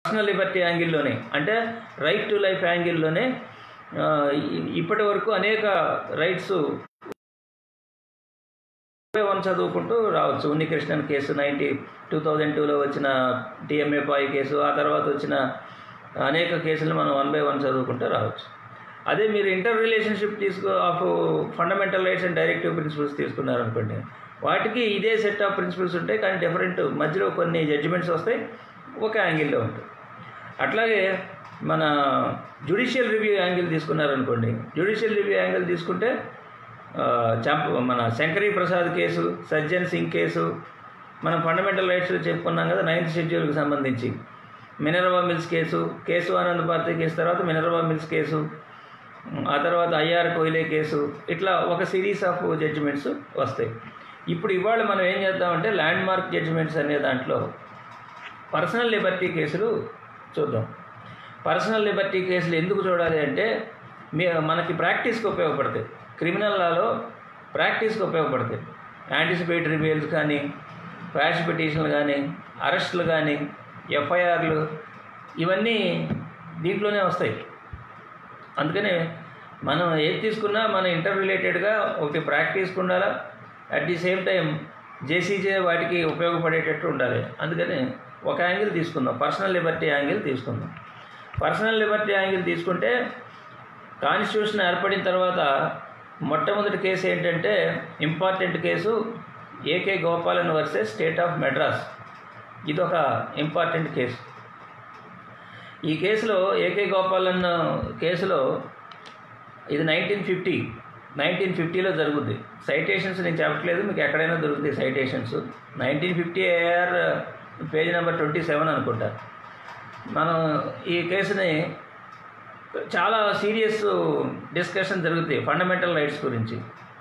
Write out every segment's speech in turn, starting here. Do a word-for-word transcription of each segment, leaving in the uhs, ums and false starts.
Personal Liberty యాంగిల్లోనే, అంటే right to life యాంగిల్లోనే ఇప్పటి వరకు అనేక రైట్స్ వన్ చదువుకుంటూ రావచ్చు. Unnikrishnan case ninety two thousand టూలో వచ్చిన టీఎంఏ పాయ్ కేసు, ఆ తర్వాత వచ్చిన అనేక కేసులు మనం వన్ బై వన్ చదువుకుంటూ రావచ్చు. అదే మీరు ఇంటర్ రిలేషన్షిప్ తీసుకో of fundamental rights and directive principles తీసుకున్నారనుకోండి, వాటికి ఇదే సెట్ ఆఫ్ ప్రిన్సిపల్స్ ఉంటాయి, కానీ డిఫరెంట్ మధ్యలో కొన్ని జడ్జిమెంట్స్ వస్తాయి, ఒక యాంగిల్లో ఉంటాయి. అట్లాగే మన జ్యుడిషియల్ రివ్యూ యాంగిల్ తీసుకున్నారనుకోండి, జ్యుడిషియల్ రివ్యూ యాంగిల్ తీసుకుంటే చంప మన శంకరీ ప్రసాద్ కేసు, సజ్జన్ సింగ్ కేసు, మనం ఫండమెంటల్ రైట్స్ చెప్పుకున్నాం కదా నైన్త్ షెడ్యూల్కి సంబంధించి, Minerva Mills case, case Anand Bharati case తర్వాత మినర్వా మిల్స్ కేసు, ఆ తర్వాత ఐఆర్ కోయిలే కేసు, ఇట్లా ఒక సిరీస్ ఆఫ్ జడ్జిమెంట్స్ వస్తాయి. ఇప్పుడు ఇవాళ మనం ఏం చేద్దామంటే ల్యాండ్ మార్క్ జడ్జిమెంట్స్ అనే దాంట్లో పర్సనల్ లిబర్టీ కేసులు చూద్దాం. పర్సనల్ లిబర్టీ కేసులు ఎందుకు చూడాలి అంటే మీ మనకి ప్రాక్టీస్కి ఉపయోగపడతాయి. క్రిమినల్ లాలో ప్రాక్టీస్కి ఉపయోగపడతాయి. యాంటిసిపేటరీ బెయిల్స్ కానీ, క్వాష్ పిటిషన్లు కానీ, అరెస్టులు కానీ, ఎఫ్ఐఆర్లు, ఇవన్నీ దీంట్లోనే వస్తాయి. అందుకనే మనం ఏది తీసుకున్నా మన ఇంటర్ రిలేటెడ్గా ఒకటి ప్రాక్టీస్కి ఉండాలా, at the same time JCJ వాటికి ఉపయోగపడేటట్టు ఉండాలి. అందుకని ఒక యాంగిల్ తీసుకుందాం, పర్సనల్ లిబర్టీ యాంగిల్ తీసుకుందాం. పర్సనల్ లిబర్టీ యాంగిల్ తీసుకుంటే కాన్స్టిట్యూషన్ ఏర్పడిన తర్వాత మొట్టమొదటి కేసు ఏంటంటే important case A K Gopalan versus state of Madras. ఇదొక ఇంపార్టెంట్ కేసు. ఈ కేసులో ఏకే గోపాలన్ కేసులో ఇది నైన్టీన్ ఫిఫ్టీ నైన్టీన్ ఫిఫ్టీలో జరుగుద్ది. సైటేషన్స్ నేను చెప్పట్లేదు, మీకు ఎక్కడైనా దొరుకుతాయి citations. Nineteen fifty AR page number twenty seven అనుకుంటా. మనం ఈ కేసుని చాలా సీరియస్ డిస్కషన్ జరుగుతాయి ఫండమెంటల్ రైట్స్ గురించి.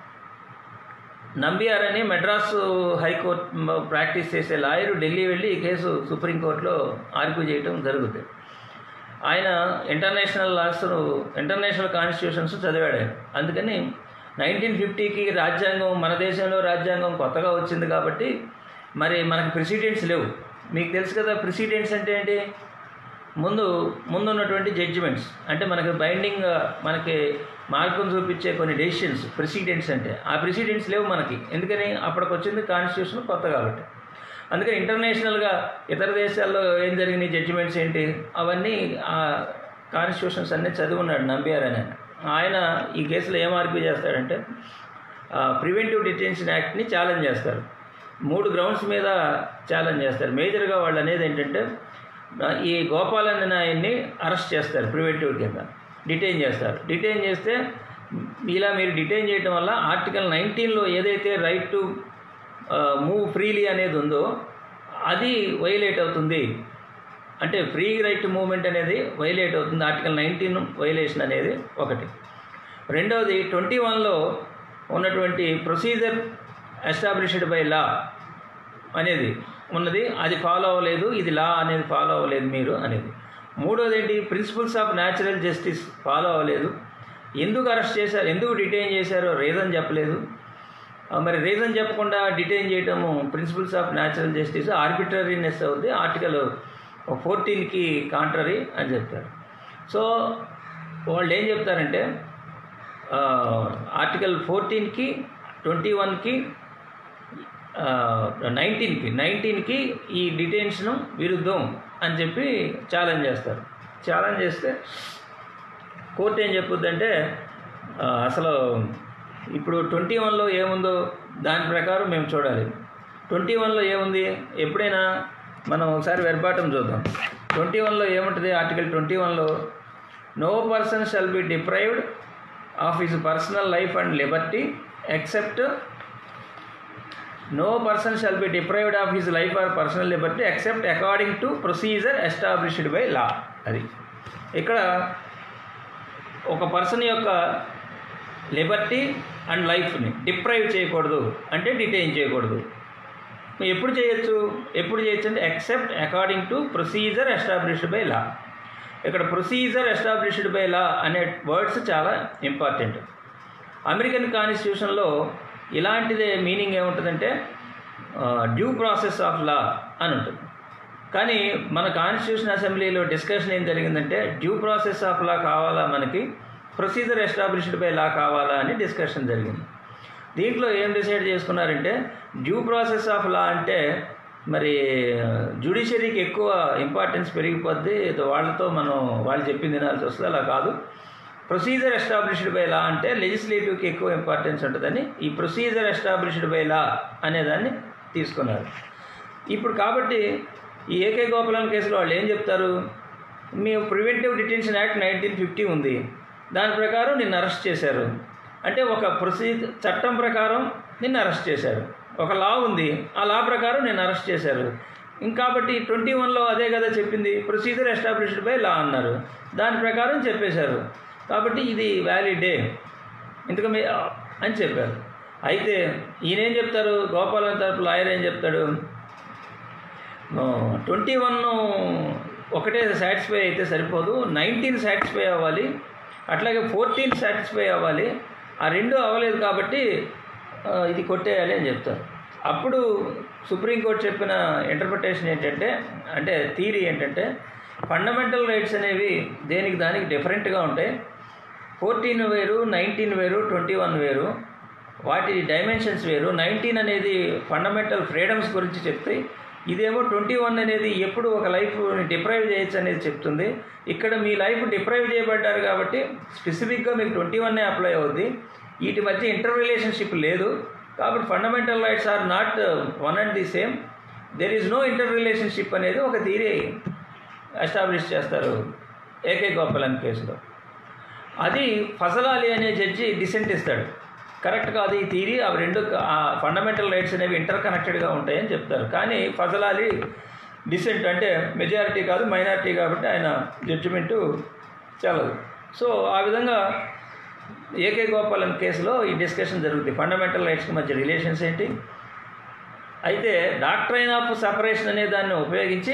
నంబియార్ అని మెడ్రాస్ హైకోర్టు ప్రాక్టీస్ చేసే లాయరు ఢిల్లీ వెళ్ళి ఈ కేసు సుప్రీంకోర్టులో ఆర్గ్యూ చేయటం జరుగుతుంది. ఆయన ఇంటర్నేషనల్ లాస్, ఇంటర్నేషనల్ కాన్స్టిట్యూషన్స్ చదివాడు ఆయన. అందుకని నైన్టీన్ ఫిఫ్టీకి రాజ్యాంగం, మన దేశంలో రాజ్యాంగం కొత్తగా వచ్చింది కాబట్టి మరి మనకి ప్రెసిడెంట్స్ లేవు. మీకు తెలుసు కదా ప్రెసిడెంట్స్ అంటే ఏంటి, ముందు ముందున్నటువంటి జడ్జిమెంట్స్, అంటే మనకి బైండింగ్, మనకి మార్గం చూపించే కొన్ని డెసిషన్స్ ప్రెసిడెంట్స్ అంటే. ఆ ప్రెసిడెంట్స్ లేవు మనకి, ఎందుకని అప్పటికి వచ్చింది కాన్స్టిట్యూషన్ కొత్త కాబట్టి. అందుకని ఇంటర్నేషనల్గా ఇతర దేశాల్లో ఏం జరిగినాయి జడ్జిమెంట్స్ ఏంటి అవన్నీ ఆ కాన్స్టిట్యూషన్స్ అన్నీ చదివి ఉన్నాడు నంబియార్ అని. ఆయన ఈ కేసులో ఏం ఆర్గ్యూ చేస్తాడంటే ప్రివెంటివ్ డిటెన్షన్ యాక్ట్ని ఛాలెంజ్ చేస్తారు. మూడు గ్రౌండ్స్ మీద ఛాలెంజ్ చేస్తారు. మేజర్గా వాళ్ళు అనేది ఏంటంటే ఈ గోపాలన్ ఆయన్ని అరెస్ట్ చేస్తారు, ప్రివెంటివ్ కింద డిటైన్ చేస్తారు. డిటైన్ చేస్తే ఇలా మీరు డిటైన్ చేయడం వల్ల ఆర్టికల్ నైన్టీన్లో ఏదైతే రైట్ టు మూవ్ ఫ్రీలీ అనేది ఉందో అది వైలేట్ అవుతుంది. అంటే ఫ్రీ రైట్ టు మూవ్మెంట్ అనేది వైలేట్ అవుతుంది, ఆర్టికల్ నైన్టీన్ వైలేషన్ అనేది ఒకటి. రెండవది ట్వంటీ వన్లో ఉన్నటువంటి ప్రొసీజర్ ఎస్టాబ్లిష్డ్ బై లా అనేది ఉన్నది, అది ఫాలో అవ్వలేదు, ఇది లా అనేది ఫాలో అవ్వలేదు మీరు అనేది. మూడోది ఏంటి, principles of natural justice follow అవ్వలేదు. ఎందుకు అరెస్ట్ చేశారు, ఎందుకు డిటైన్ చేశారో రీజన్ చెప్పలేదు. మరి రీజన్ చెప్పకుండా డిటైన్ చేయటము principles of natural justice arbitrariness అవుతుంది, ఆర్టికల్ ఫోర్టీన్కి కాంట్రరీ అని చెప్తారు. సో వాళ్ళు ఏం చెప్తారంటే ఆర్టికల్ ఫోర్టీన్కి, ట్వంటీ వన్కి, నైన్టీన్కి నైన్టీన్కి ఈ డిటెన్షన్ విరుద్ధం అని చెప్పి ఛాలెంజ్ చేస్తారు. ఛాలెంజ్ చేస్తే కోర్టు ఏం చెప్పుద్దంటే అసలు ఇప్పుడు ట్వంటీ వన్లో ఏముందో దాని ప్రకారం మేము చూడాలి. ట్వంటీ వన్లో ఏముంది, ఎప్పుడైనా మనం ఒకసారి వెర్బాటం చూద్దాం. ట్వంటీ వన్లో ఏముంటుంది, ఆర్టికల్ ట్వంటీ వన్లో no person shall be deprived of his personal life and liberty except no person shall be deprived of his life or personal liberty except according to procedure established by law. అది ఇక్కడ ఒక person యొక్క Liberty and లైఫ్ని deprive చేయకూడదు అంటే detain చేయకూడదు. ఎప్పుడు చేయొచ్చు, ఎప్పుడు చేయొచ్చు అంటే except according to procedure established by law. ఇక్కడ ప్రొసీజర్ ఎస్టాబ్లిష్డ్ బై లా అనే వర్డ్స్ చాలా ఇంపార్టెంట్. అమెరికన్ కాన్స్టిట్యూషన్లో ఇలాంటిదే మీనింగ్ ఏముంటుందంటే డ్యూ ప్రాసెస్ ఆఫ్ లా అని ఉంటుంది. కానీ మన కాన్స్టిట్యూషన్ అసెంబ్లీలో డిస్కషన్ ఏం జరిగిందంటే డ్యూ ప్రాసెస్ ఆఫ్ లా కావాలా, మనకి ప్రొసీజర్ ఎస్టాబ్లిష్డ్ బై లా కావాలా అని డిస్కషన్ జరిగింది. దీంట్లో ఏం డిసైడ్ చేసుకున్నారంటే డ్యూ ప్రాసెస్ ఆఫ్ లా అంటే మరి జ్యుడిషియరీకి ఎక్కువ ఇంపార్టెన్స్ పెరిగిపోద్ది, వాళ్ళతో మనం వాళ్ళు చెప్పింది వినాల్సి వస్తుంది. అలా కాదు, ప్రొసీజర్ ఎస్టాబ్లిష్డ్ బై లా అంటే లెజిస్లేటివ్కి ఎక్కువ ఇంపార్టెన్స్ ఉంటుందని ఈ ప్రొసీజర్ ఎస్టాబ్లిష్డ్ బై లా అనేదాన్ని తీసుకున్నారు. ఇప్పుడు కాబట్టి ఈ ఏకే గోపాలన్ కేసులో వాళ్ళు ఏం చెప్తారు, మీ preventive detention act nineteen fifty ఉంది, దాని ప్రకారం నిన్ను అరెస్ట్ చేశారు అంటే ఒక ప్రొసీజర్ చట్టం ప్రకారం నిన్ను అరెస్ట్ చేశారు, ఒక లా ఉంది, ఆ లా ప్రకారం నేను అరెస్ట్ చేశారు. ఇంకాబట్టి ట్వంటీ వన్లో అదే కదా చెప్పింది, ప్రొసీజర్ ఎస్టాబ్లిష్డ్ బై లా అన్నారు, దాని ప్రకారం చెప్పేశారు, కాబట్టి ఇది వ్యాలిడే ఇంతకు మీ అని చెప్పారు. అయితే ఈయనేం చెప్తారు, గోపాలన్ తరపు లాయర్ ఏం చెప్తాడు, ట్వంటీ వన్ ఒకటే సాటిస్ఫై అయితే సరిపోదు, నైన్టీన్ సాటిస్ఫై అవ్వాలి, అట్లాగే ఫోర్టీన్ సాటిస్ఫై అవ్వాలి, ఆ రెండు అవ్వలేదు కాబట్టి ఇది కొట్టేయాలి అని చెప్తారు. అప్పుడు సుప్రీంకోర్టు చెప్పిన ఇంటర్ప్రిటేషన్ ఏంటంటే, అంటే థియరీ ఏంటంటే ఫండమెంటల్ రైట్స్ అనేవి దేనికి దానికి డిఫరెంట్గా ఉంటాయి. ఫోర్టీన్ వేరు, నైన్టీన్ వేరు, ట్వంటీ వన్ వేరు, వాటి డైమెన్షన్స్ వేరు. నైన్టీన్ అనేది ఫండమెంటల్ ఫ్రీడమ్స్ గురించి చెప్తాయి, ఇదేమో ట్వంటీ వన్ అనేది ఎప్పుడు ఒక లైఫ్ని డిప్రైవ్ చేయొచ్చు అనేది చెప్తుంది. ఇక్కడ మీ లైఫ్ డిప్రైవ్ చేయబడ్డారు కాబట్టి స్పెసిఫిక్గా మీకు ట్వంటీ వన్నే అప్లై అవుద్ది, వీటి మధ్య ఇంటర్ రిలేషన్షిప్ లేదు, కాబట్టి fundamental rights are not one and the same, there is no inter relationship అనేది ఒక థియరీ ఎస్టాబ్లిష్ చేస్తారు ఏకే గోపాలన్ కేసులో. అది ఫజల్ అలీ అనే జడ్జి డిసెంట్ ఇస్తాడు, కరెక్ట్ కాదు ఈ థియరీ, అవి రెండు ఫండమెంటల్ రైట్స్ అనేవి ఇంటర్ కనెక్టెడ్గా ఉంటాయని చెప్తారు. కానీ ఫజల్ అలీ డిసెంట్ అంటే మెజారిటీ కాదు మైనారిటీ కాబట్టి ఆయన జడ్జిమెంటు చెల్లదు. సో ఆ విధంగా ఏకే గోపాలన్ కేసులో ఈ డిస్కషన్ జరుగుతుంది, ఫండమెంటల్ రైట్స్కి మధ్య రిలేషన్స్ ఏంటి. అయితే డాక్ట్రైన్ ఆఫ్ సపరేషన్ అనే దాన్ని ఉపయోగించి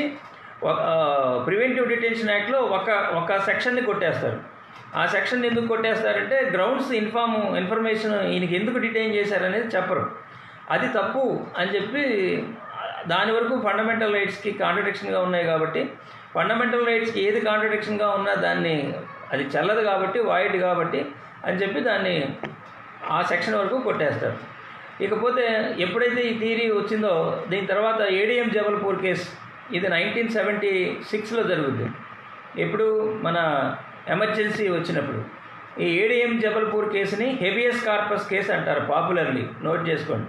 ప్రివెంటివ్ డిటెన్షన్ యాక్ట్లో ఒక ఒక సెక్షన్ని కొట్టేస్తారు. ఆ సెక్షన్ ఎందుకు కొట్టేస్తారంటే గ్రౌండ్స్ ఇన్ఫార్మ్ ఇన్ఫర్మేషన్ ఈయనకి ఎందుకు డిటైన్ చేశారనేది చెప్పరు, అది తప్పు అని చెప్పి దాని వరకు ఫండమెంటల్ రైట్స్కి కాంట్రడిక్షన్గా ఉన్నాయి కాబట్టి ఫండమెంటల్ రైట్స్కి ఏది కాంట్రడిక్షన్గా ఉన్నా దాన్ని అది చెల్లదు కాబట్టి వాయిడ్ కాబట్టి అని చెప్పి దాన్ని ఆ సెక్షన్ వరకు కొట్టేస్తారు. ఇకపోతే ఎప్పుడైతే ఈ థియరీ వచ్చిందో దీని తర్వాత ఏడిఎం జబల్పూర్ కేసు, ఇది నైన్టీన్ సెవెంటీ సిక్స్లో జరుగుద్ది. ఎప్పుడు మన ఎమర్జెన్సీ వచ్చినప్పుడు ఈ ఏడిఎం జబల్పూర్ కేసుని హెబియస్ కార్పస్ కేసు అంటారు పాపులర్లీ, నోట్ చేసుకోండి.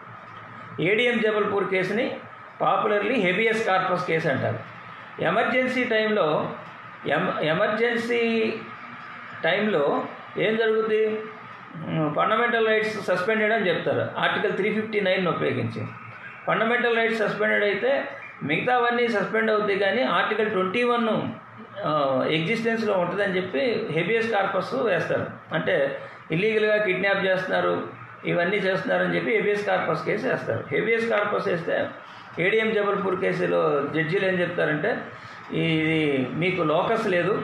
ఏడిఎం జబల్పూర్ కేసుని పాపులర్లీ హెబియస్ కార్పస్ కేసు అంటారు. ఎమర్జెన్సీ టైంలో ఎమ ఎమర్జెన్సీ టైంలో ఏం జరుగుద్ది, ఫండమెంటల్ రైట్స్ సస్పెండెడ్ అని చెప్తారు ఆర్టికల్ త్రీ ఫిఫ్టీ నైన్ ఉపయోగించి. ఫండమెంటల్ రైట్స్ సస్పెండెడ్ అయితే మిగతావన్నీ సస్పెండ్ అవుతాయి, కానీ ఆర్టికల్ ట్వంటీ వన్ ఎగ్జిస్టెన్స్లో ఉంటుందని చెప్పి హెబియస్ కార్పస్ వేస్తారు. అంటే ఇల్లీగల్గా కిడ్నాప్ చేస్తున్నారు, ఇవన్నీ చేస్తున్నారని చెప్పి హెబియస్ కార్పస్ కేసు వేస్తారు. హెబియస్ కార్పస్ వేస్తే ఏడిఎం జబల్పూర్ కేసులో జడ్జీలు ఏం చెప్తారంటే ఇది మీకు లోకస్ లేదు,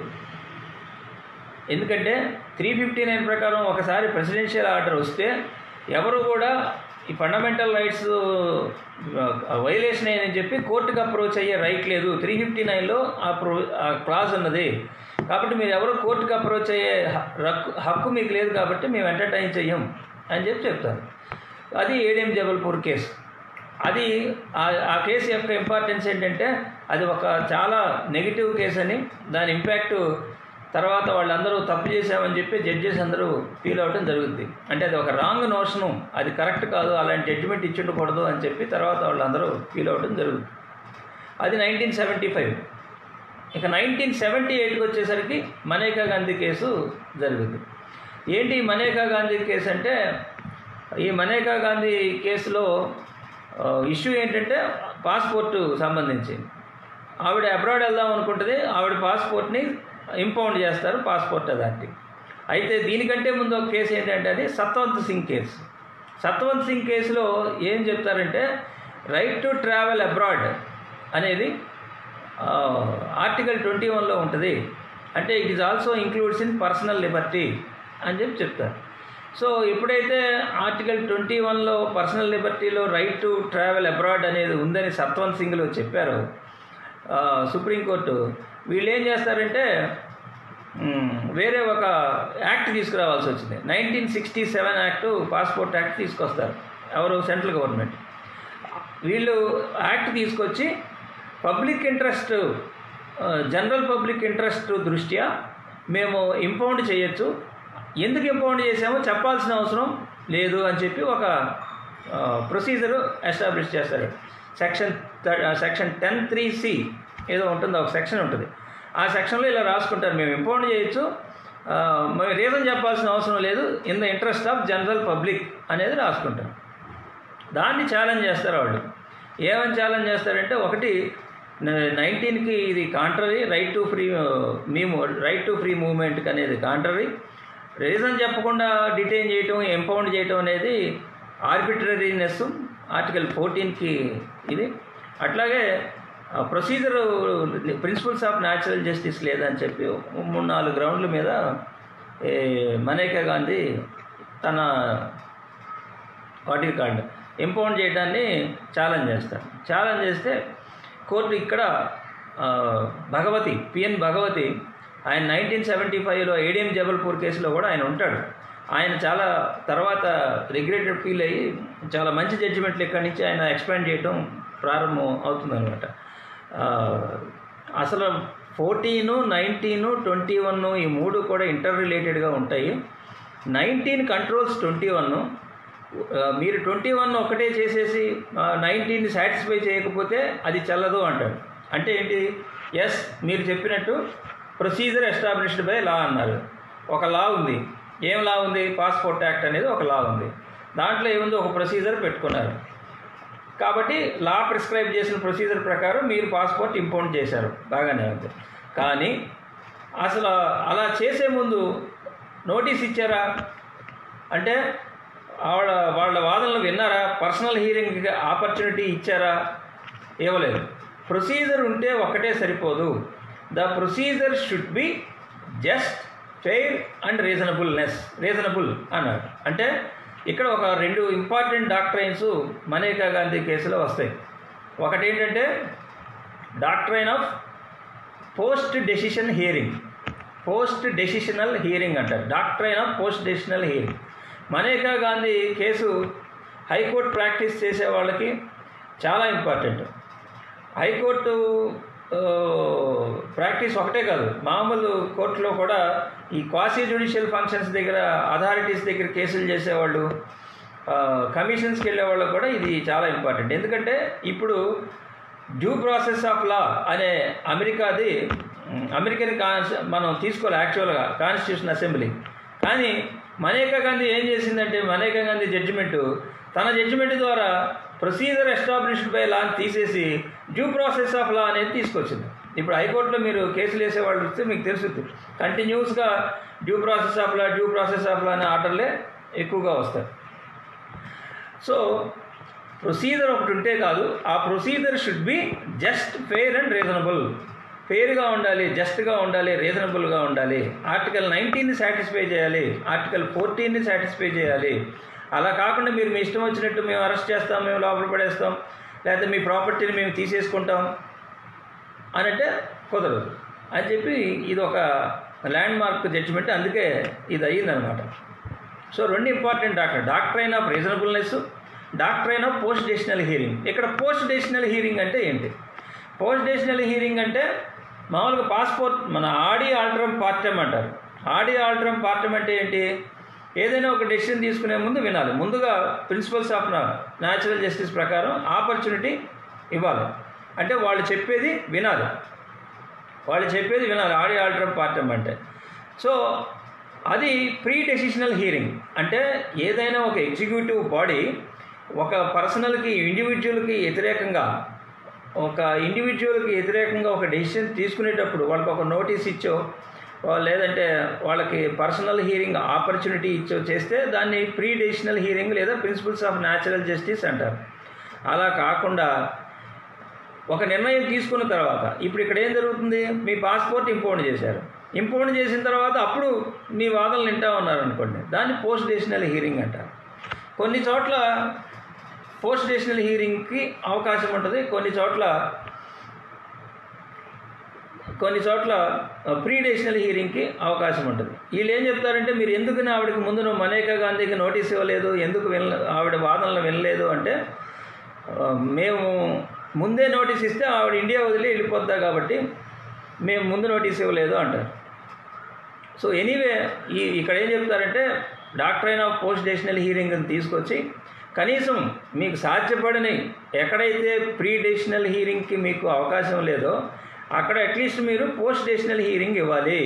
ఎందుకంటే త్రీ ఫిఫ్టీ నైన్ ప్రకారం ఒకసారి ప్రెసిడెన్షియల్ ఆర్డర్ వస్తే ఎవరు కూడా ఈ ఫండమెంటల్ రైట్స్ వైలేషన్ అయ్యని చెప్పి కోర్టుకు అప్రోచ్ అయ్యే రైట్ లేదు, త్రీ ఫిఫ్టీ నైన్లో ఆ ప్రో ఆ క్లాజ్ ఉన్నది, కాబట్టి మీరు ఎవరు కోర్టుకు అప్రోచ్ అయ్యే హక్కు హక్కు మీకు లేదు కాబట్టి మేము ఎంటర్టైన్ చెయ్యం అని చెప్పి చెప్తారు. అది ఏడిఎం జబల్పూర్ కేసు. అది ఆ కేసు యొక్క ఇంపార్టెన్స్ ఏంటంటే అది ఒక చాలా నెగిటివ్ కేసు అని, దాని ఇంపాక్ట్ తర్వాత వాళ్ళందరూ తప్పు చేసామని చెప్పి జడ్జెస్ అందరూ ఫీల్ అవ్వడం జరుగుతుంది. అంటే అది ఒక రాంగ్ నోషను, అది కరెక్ట్ కాదు, అలాంటి జడ్జిమెంట్ ఇచ్చుండకూడదు అని చెప్పి తర్వాత వాళ్ళందరూ ఫీల్ అవ్వడం జరుగుతుంది. అది నైన్టీన్ సెవెంటీ ఫైవ్. ఇక నైన్టీన్ సెవెంటీ ఎయిట్కి వచ్చేసరికి మనేకా గాంధీ కేసు జరుగుతుంది. ఏంటి మనేకా గాంధీ కేసు అంటే, ఈ మనేకా గాంధీ కేసులో ఇష్యూ ఏంటంటే పాస్పోర్టు సంబంధించి ఆవిడ అబ్రాడ్ వెళ్దాం అనుకుంటుంది, ఆవిడ పాస్పోర్ట్ని ఇంపౌండ్ చేస్తారు పాస్పోర్ట్ అథారిటీ. అయితే దీనికంటే ముందు ఒక కేసు ఏంటంటే అది సత్వంత్ సింగ్ కేసు. సత్వంత్ సింగ్ కేసులో ఏం చెప్తారంటే రైట్ టు ట్రావెల్ అబ్రాడ్ అనేది ఆర్టికల్ ట్వంటీ వన్లో ఉంటుంది, అంటే it is also includes in personal liberty అని చెప్పి చెప్తారు. సో ఎప్పుడైతే ఆర్టికల్ ట్వంటీ వన్లో పర్సనల్ లిబర్టీలో రైట్ టు ట్రావెల్ అబ్రాడ్ అనేది ఉందని సత్వంత్ సింగ్లో చెప్పారో, సుప్రీంకోర్టు వీళ్ళు ఏం చేస్తారంటే వేరే ఒక యాక్ట్ తీసుకురావాల్సి వచ్చింది. Nineteen sixty seven act passport act తీసుకొస్తారు ఎవరు, సెంట్రల్ గవర్నమెంట్. వీళ్ళు యాక్ట్ తీసుకొచ్చి public interest, general public interest దృష్ట్యా మేము ఇంపౌండ్ చేయొచ్చు, ఎందుకు ఇంపౌండ్ చేసామో చెప్పాల్సిన అవసరం లేదు అని చెప్పి ఒక ప్రొసీజర్ ఎస్టాబ్లిష్ చేస్తారు. Section section ten three C ఏదో ఉంటుంది, ఒక సెక్షన్ ఉంటుంది. ఆ సెక్షన్లో ఇలా రాసుకుంటారు, మేము ఇంపౌండ్ చేయొచ్చు, మేము రీజన్ చెప్పాల్సిన అవసరం లేదు, in the interest of general public అనేది రాసుకుంటారు. దాన్ని ఛాలెంజ్ చేస్తారు వాళ్ళు. ఏమని ఛాలెంజ్ చేస్తారంటే, ఒకటి నైన్టీన్కి ఇది కాంట్రరీ, రైట్ టు ఫ్రీ మీ రైట్ టు ఫ్రీ మూవ్మెంట్కి అనేది కాంట్రరీ, రీజన్ చెప్పకుండా డిటైన్ చేయటం, ఇంపౌండ్ చేయటం అనేది ఆర్బిట్రరీనెస్, ఆర్టికల్ ఫోర్టీన్కి ఇది. అట్లాగే procedure principles of natural justice లేదని చెప్పి మూడు నాలుగు గ్రౌండ్ల మీద మనేకా గాంధీ తన వాటికి కార్డు ఇంపౌండ్ చేయడాన్ని ఛాలెంజ్ చేస్తారు. ఛాలెంజ్ చేస్తే కోర్టు ఇక్కడ భగవతి పిఎన్ భగవతి ఆయన నైన్టీన్ సెవెంటీ ఫైవ్లో ఏడిఎం జబల్పూర్ కేసులో కూడా ఆయన ఉంటాడు. ఆయన చాలా తర్వాత రిగ్రెటెడ్ ఫీల్ అయ్యి చాలా మంచి జడ్జిమెంట్లు ఇక్కడి నుంచి ఆయన ఎక్స్పాండ్ చేయడం ప్రారంభం అవుతుందన్నమాట. అసలు ఫోర్టీను నైన్టీను ట్వంటీ వన్ ఈ మూడు కూడా ఇంటర్ రిలేటెడ్గా ఉంటాయి. Nineteen controls twenty one. మీరు ట్వంటీ వన్ ఒకటే చేసేసి నైన్టీన్ సాటిస్ఫై చేయకపోతే అది చెల్లదు అంటాడు. అంటే ఏంటి, ఎస్ మీరు చెప్పినట్టు ప్రొసీజర్ ఎస్టాబ్లిష్డ్ బై లా అన్నారు. ఒక లా ఉంది, ఏం లా ఉంది, పాస్పోర్ట్ యాక్ట్ అనేది ఒక లా ఉంది. దాంట్లో ఏముంది, ఒక ప్రొసీజర్ పెట్టుకున్నారు. కాబట్టి లా ప్రిస్క్రైబ్ చేసిన ప్రొసీజర్ ప్రకారం మీరు పాస్పోర్ట్ ఇంపౌండ్ చేశారు, బాగానే ఉంది. కానీ అసలు అలా చేసే ముందు నోటీస్ ఇచ్చారా అంటే, వాళ్ళ వాళ్ళ వాదనలు విన్నారా, పర్సనల్ హీరింగ్ ఆపర్చునిటీ ఇచ్చారా, ఇవ్వలేదు. ప్రొసీజర్ ఉంటే ఒక్కటే సరిపోదు, the procedure should be just, fair and reasonableness reasonable అన్నాడు. అంటే ఇక్కడ ఒక రెండు ఇంపార్టెంట్ డాక్ట్రైన్స్ మనేకా గాంధీ కేసులో వస్తాయి. ఒకటి ఏంటంటే doctrine of post decision hearing, post decisional hearing అంటారు. Doctrine of post decisional hearing. Maneka Gandhi case high court practice చేసే వాళ్ళకి చాలా ఇంపార్టెంట్. హైకోర్టు ప్రాక్టీస్ ఒకటే కాదు, మామూలు కోర్టులో కూడా ఈ క్వాసీ జ్యుడిషియల్ ఫంక్షన్స్ దగ్గర, అథారిటీస్ దగ్గర కేసులు చేసేవాళ్ళు, కమిషన్స్కి వెళ్ళే వాళ్ళకు కూడా ఇది చాలా ఇంపార్టెంట్. ఎందుకంటే ఇప్పుడు డ్యూ ప్రాసెస్ ఆఫ్ లా అనే అమెరికాది అమెరికన్ కాన్స్ మనం తీసుకోవాలి యాక్చువల్గా కాన్స్టిట్యూషన్ అసెంబ్లీ. కానీ మనేకా గాంధీ ఏం చేసిందంటే, మనేకా గాంధీ జడ్జిమెంటు తన జడ్జిమెంట్ ద్వారా ప్రొసీజర్ ఎస్టాబ్లిష్డ్ బై లా తీసేసి డ్యూ ప్రాసెస్ ఆఫ్ లా అనేది తీసుకొచ్చింది. ఇప్పుడు హైకోర్టులో మీరు కేసులు వేసేవాళ్ళు వస్తే మీకు తెలుస్తుంది, కంటిన్యూస్గా due process of law due process of law అనే ఆర్డర్లే ఎక్కువగా వస్తాయి. సో ప్రొసీజర్ ఒకటి ఉంటే కాదు, ఆ procedure should be just, fair and reasonable. ఫెయిర్గా ఉండాలి, జస్ట్గా ఉండాలి, రీజనబుల్గా ఉండాలి. ఆర్టికల్ నైన్టీన్ని సాటిస్ఫై చేయాలి, ఆర్టికల్ ఫోర్టీన్ని సాటిస్ఫై చేయాలి. అలా కాకుండా మీరు మీ ఇష్టం వచ్చినట్టు మేము అరెస్ట్ చేస్తాం, మేము లోపల పడేస్తాం, లేకపోతే మీ ప్రాపర్టీని మేము తీసేసుకుంటాం అని అంటే కుదరదు అని చెప్పి ఇది ఒక ల్యాండ్ మార్క్ జడ్జిమెంట్. అందుకే ఇది అయ్యిందనమాట. సో రెండు important doctor, doctrine of reasonableness, doctrine of post decisional hearing. ఇక్కడ పోస్ట్ డెసిషనల్ హీరింగ్ అంటే ఏంటి? పోస్ట్ డెసిషనల్ హీరింగ్ అంటే మామూలుగా పాస్పోర్ట్ మన ఆడి ఆల్టరమ్ పార్టమ్ అంటారు. ఆడి ఆల్టరమ్ పార్టమ్ అంటే ఏంటి? ఏదైనా ఒక డెసిషన్ తీసుకునే ముందు వినాలి. ముందుగా ప్రిన్సిపల్స్ ఆఫ్ న్యాచురల్ జస్టిస్ ప్రకారం ఆపర్చునిటీ ఇవ్వాలి. అంటే వాళ్ళు చెప్పేది వినాలి, వాళ్ళు చెప్పేది వినాలి ఆడి ఆల్టరమ్ పార్టమ్ అంటే. సో అది ప్రీ డెసిషనల్ హీరింగ్. అంటే ఏదైనా ఒక ఎగ్జిక్యూటివ్ బాడీ ఒక పర్సనల్కి, ఇండివిజువల్కి వ్యతిరేకంగా ఒక ఇండివిజువల్కి వ్యతిరేకంగా ఒక డెసిషన్ తీసుకునేటప్పుడు వాళ్ళకి ఒక నోటీస్ ఇచ్చో లేదంటే వాళ్ళకి పర్సనల్ హీరింగ్ ఆపర్చునిటీ ఇచ్చో చేస్తే దాన్ని ప్రీ డెసిషనల్ హీరింగ్ లేదా ప్రిన్సిపల్స్ ఆఫ్ న్యాచురల్ జస్టిస్ అంటారు. అలా కాకుండా ఒక నిర్ణయం తీసుకున్న తర్వాత ఇప్పుడు ఇక్కడ ఏం జరుగుతుంది, మీ పాస్పోర్ట్ ఇంపౌండ్ చేశారు, ఇంపౌండ్ చేసిన తర్వాత అప్పుడు మీ వాదనలు వింటా ఉన్నారనుకోండి, దాన్ని పోస్ట్ డెసిషనల్ హీరింగ్ అంటారు. కొన్ని చోట్ల పోస్ట్ డెసిషనల్ హీరింగ్కి అవకాశం ఉంటుంది, కొన్ని చోట్ల కొన్ని చోట్ల ప్రీ డెసిషనల్ హీరింగ్కి అవకాశం ఉంటుంది. వీళ్ళు ఏం చెప్తారంటే, మీరు ఎందుకు ఆవిడకి ముందు నువ్వు మనేకా గాంధీకి నోటీస్ ఇవ్వలేదు, ఎందుకు విన ఆవిడ వాదనలు వినలేదు అంటే, మేము ముందే నోటీస్ ఇస్తే ఆవిడ ఇండియా వదిలి వెళ్ళిపోద్దా కాబట్టి మేము ముందు నోటీస్ ఇవ్వలేదు అంటారు. సో ఎనీవే ఈ ఇక్కడ ఏం చెప్తారంటే, డాక్ట్రైన్ ఆఫ్ పోస్ట్ డెసిషనల్ హీరింగ్ని తీసుకొచ్చి కనీసం మీకు సాధ్యపడని ఎక్కడైతే ప్రీ డెసిషనల్ హీరింగ్కి మీకు అవకాశం లేదో అక్కడ అట్లీస్ట్ మీరు పోస్ట్ డెసిషనల్ హీరింగ్ ఇవ్వాలి.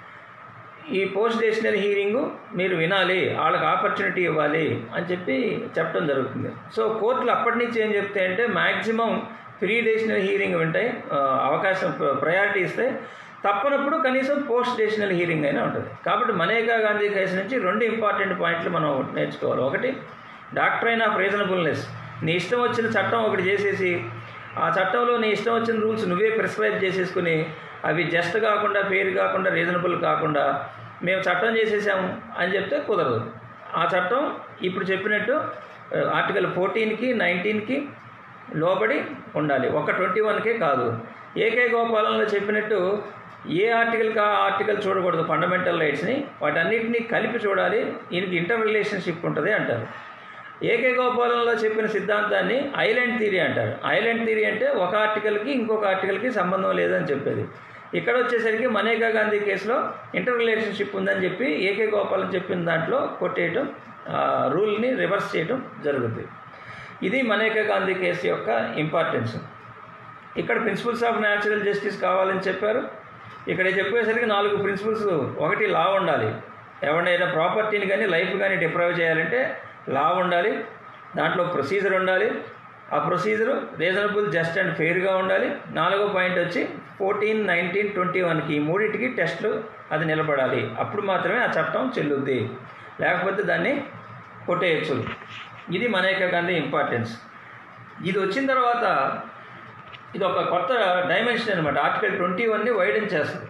ఈ పోస్ట్ డెసిషనల్ హీరింగు మీరు వినాలి, వాళ్ళకి ఆపర్చునిటీ ఇవ్వాలి అని చెప్పి చెప్పడం జరుగుతుంది. సో కోర్టులు అప్పటి నుంచి ఏం చెప్తాయంటే, మ్యాక్సిమం ప్రీ డెసిషనల్ హీరింగ్ వింటాయి, అవకాశం ప్రయారిటీ ఇస్తే, తప్పనప్పుడు కనీసం పోస్ట్ డెసిషనల్ హీరింగ్ అయినా ఉంటుంది. కాబట్టి మనేకా గాంధీ కేసు నుంచి రెండు ఇంపార్టెంట్ పాయింట్లు మనం నేర్చుకోవాలి. ఒకటి, డాక్ట్రైన్ ఆఫ్ రీజనబుల్నెస్. నీ ఇష్టం వచ్చిన చట్టం ఒకటి చేసేసి ఆ చట్టంలో నీ ఇష్టం వచ్చిన రూల్స్ నువ్వే ప్రిస్క్రైబ్ చేసేసుకుని అవి జస్ట్ కాకుండా, ఫెయిర్ కాకుండా, రీజనబుల్ కాకుండా మేము చట్టం చేసేసాము అని చెప్తే కుదరదు. ఆ చట్టం ఇప్పుడు చెప్పినట్టు ఆర్టికల్ ఫోర్టీన్కి నైన్టీన్కి లోబడి ఉండాలి, ఒక ట్వంటీ వన్కే కాదు. ఏకే గోపాలంలో చెప్పినట్టు ఏ ఆర్టికల్కి ఆ ఆర్టికల్ చూడకూడదు, ఫండమెంటల్ రైట్స్ని వాటన్నిటినీ కలిపి చూడాలి, దీనికి ఇంటర్ రిలేషన్షిప్ ఉంటుంది అంటారు. ఏకే గోపాలంలో చెప్పిన సిద్ధాంతాన్ని ఐలాండ్ థియరీ అంటారు. ఐలాండ్ థియరీ అంటే ఒక ఆర్టికల్కి ఇంకొక ఆర్టికల్కి సంబంధం లేదని చెప్పేది. ఇక్కడ వచ్చేసరికి మనేకా గాంధీ కేసులో ఇంటర్ రిలేషన్షిప్ ఉందని చెప్పి ఏకే గోపాలం చెప్పిన దాంట్లో కొట్టేయటం, రూల్ని రివర్స్ చేయటం జరుగుతుంది. ఇది మనేకా గాంధీ కేసు యొక్క ఇంపార్టెన్స్. ఇక్కడ ప్రిన్సిపల్స్ ఆఫ్ న్యాచురల్ జస్టిస్ కావాలని చెప్పారు. ఇక్కడ చెప్పేసరికి నాలుగు ప్రిన్సిపల్స్. ఒకటి, లా ఉండాలి. ఎవరినైనా ప్రాపర్టీని కానీ లైఫ్ కానీ డిప్రైవ్ చేయాలంటే లా ఉండాలి, దాంట్లో ప్రొసీజర్ ఉండాలి, ఆ ప్రొసీజరు రీజనబుల్, జస్ట్ అండ్ ఫెయిర్గా ఉండాలి. నాలుగో పాయింట్ వచ్చి ఫోర్టీన్ నైన్టీన్ ట్వంటీ వన్కి ఈ మూడింటికి టెస్టులు అది నిలబడాలి. అప్పుడు మాత్రమే ఆ చట్టం చెల్లుద్ది, లేకపోతే దాన్ని కొట్టేయచ్చు. ఇది మనేకా గాంధీ ఇంపార్టెన్స్. ఇది వచ్చిన తర్వాత ఇది ఒక కొత్త డైమెన్షన్ అనమాట. ఆర్టికల్ ట్వంటీ వన్ని వైడెన్ చేస్తుంది.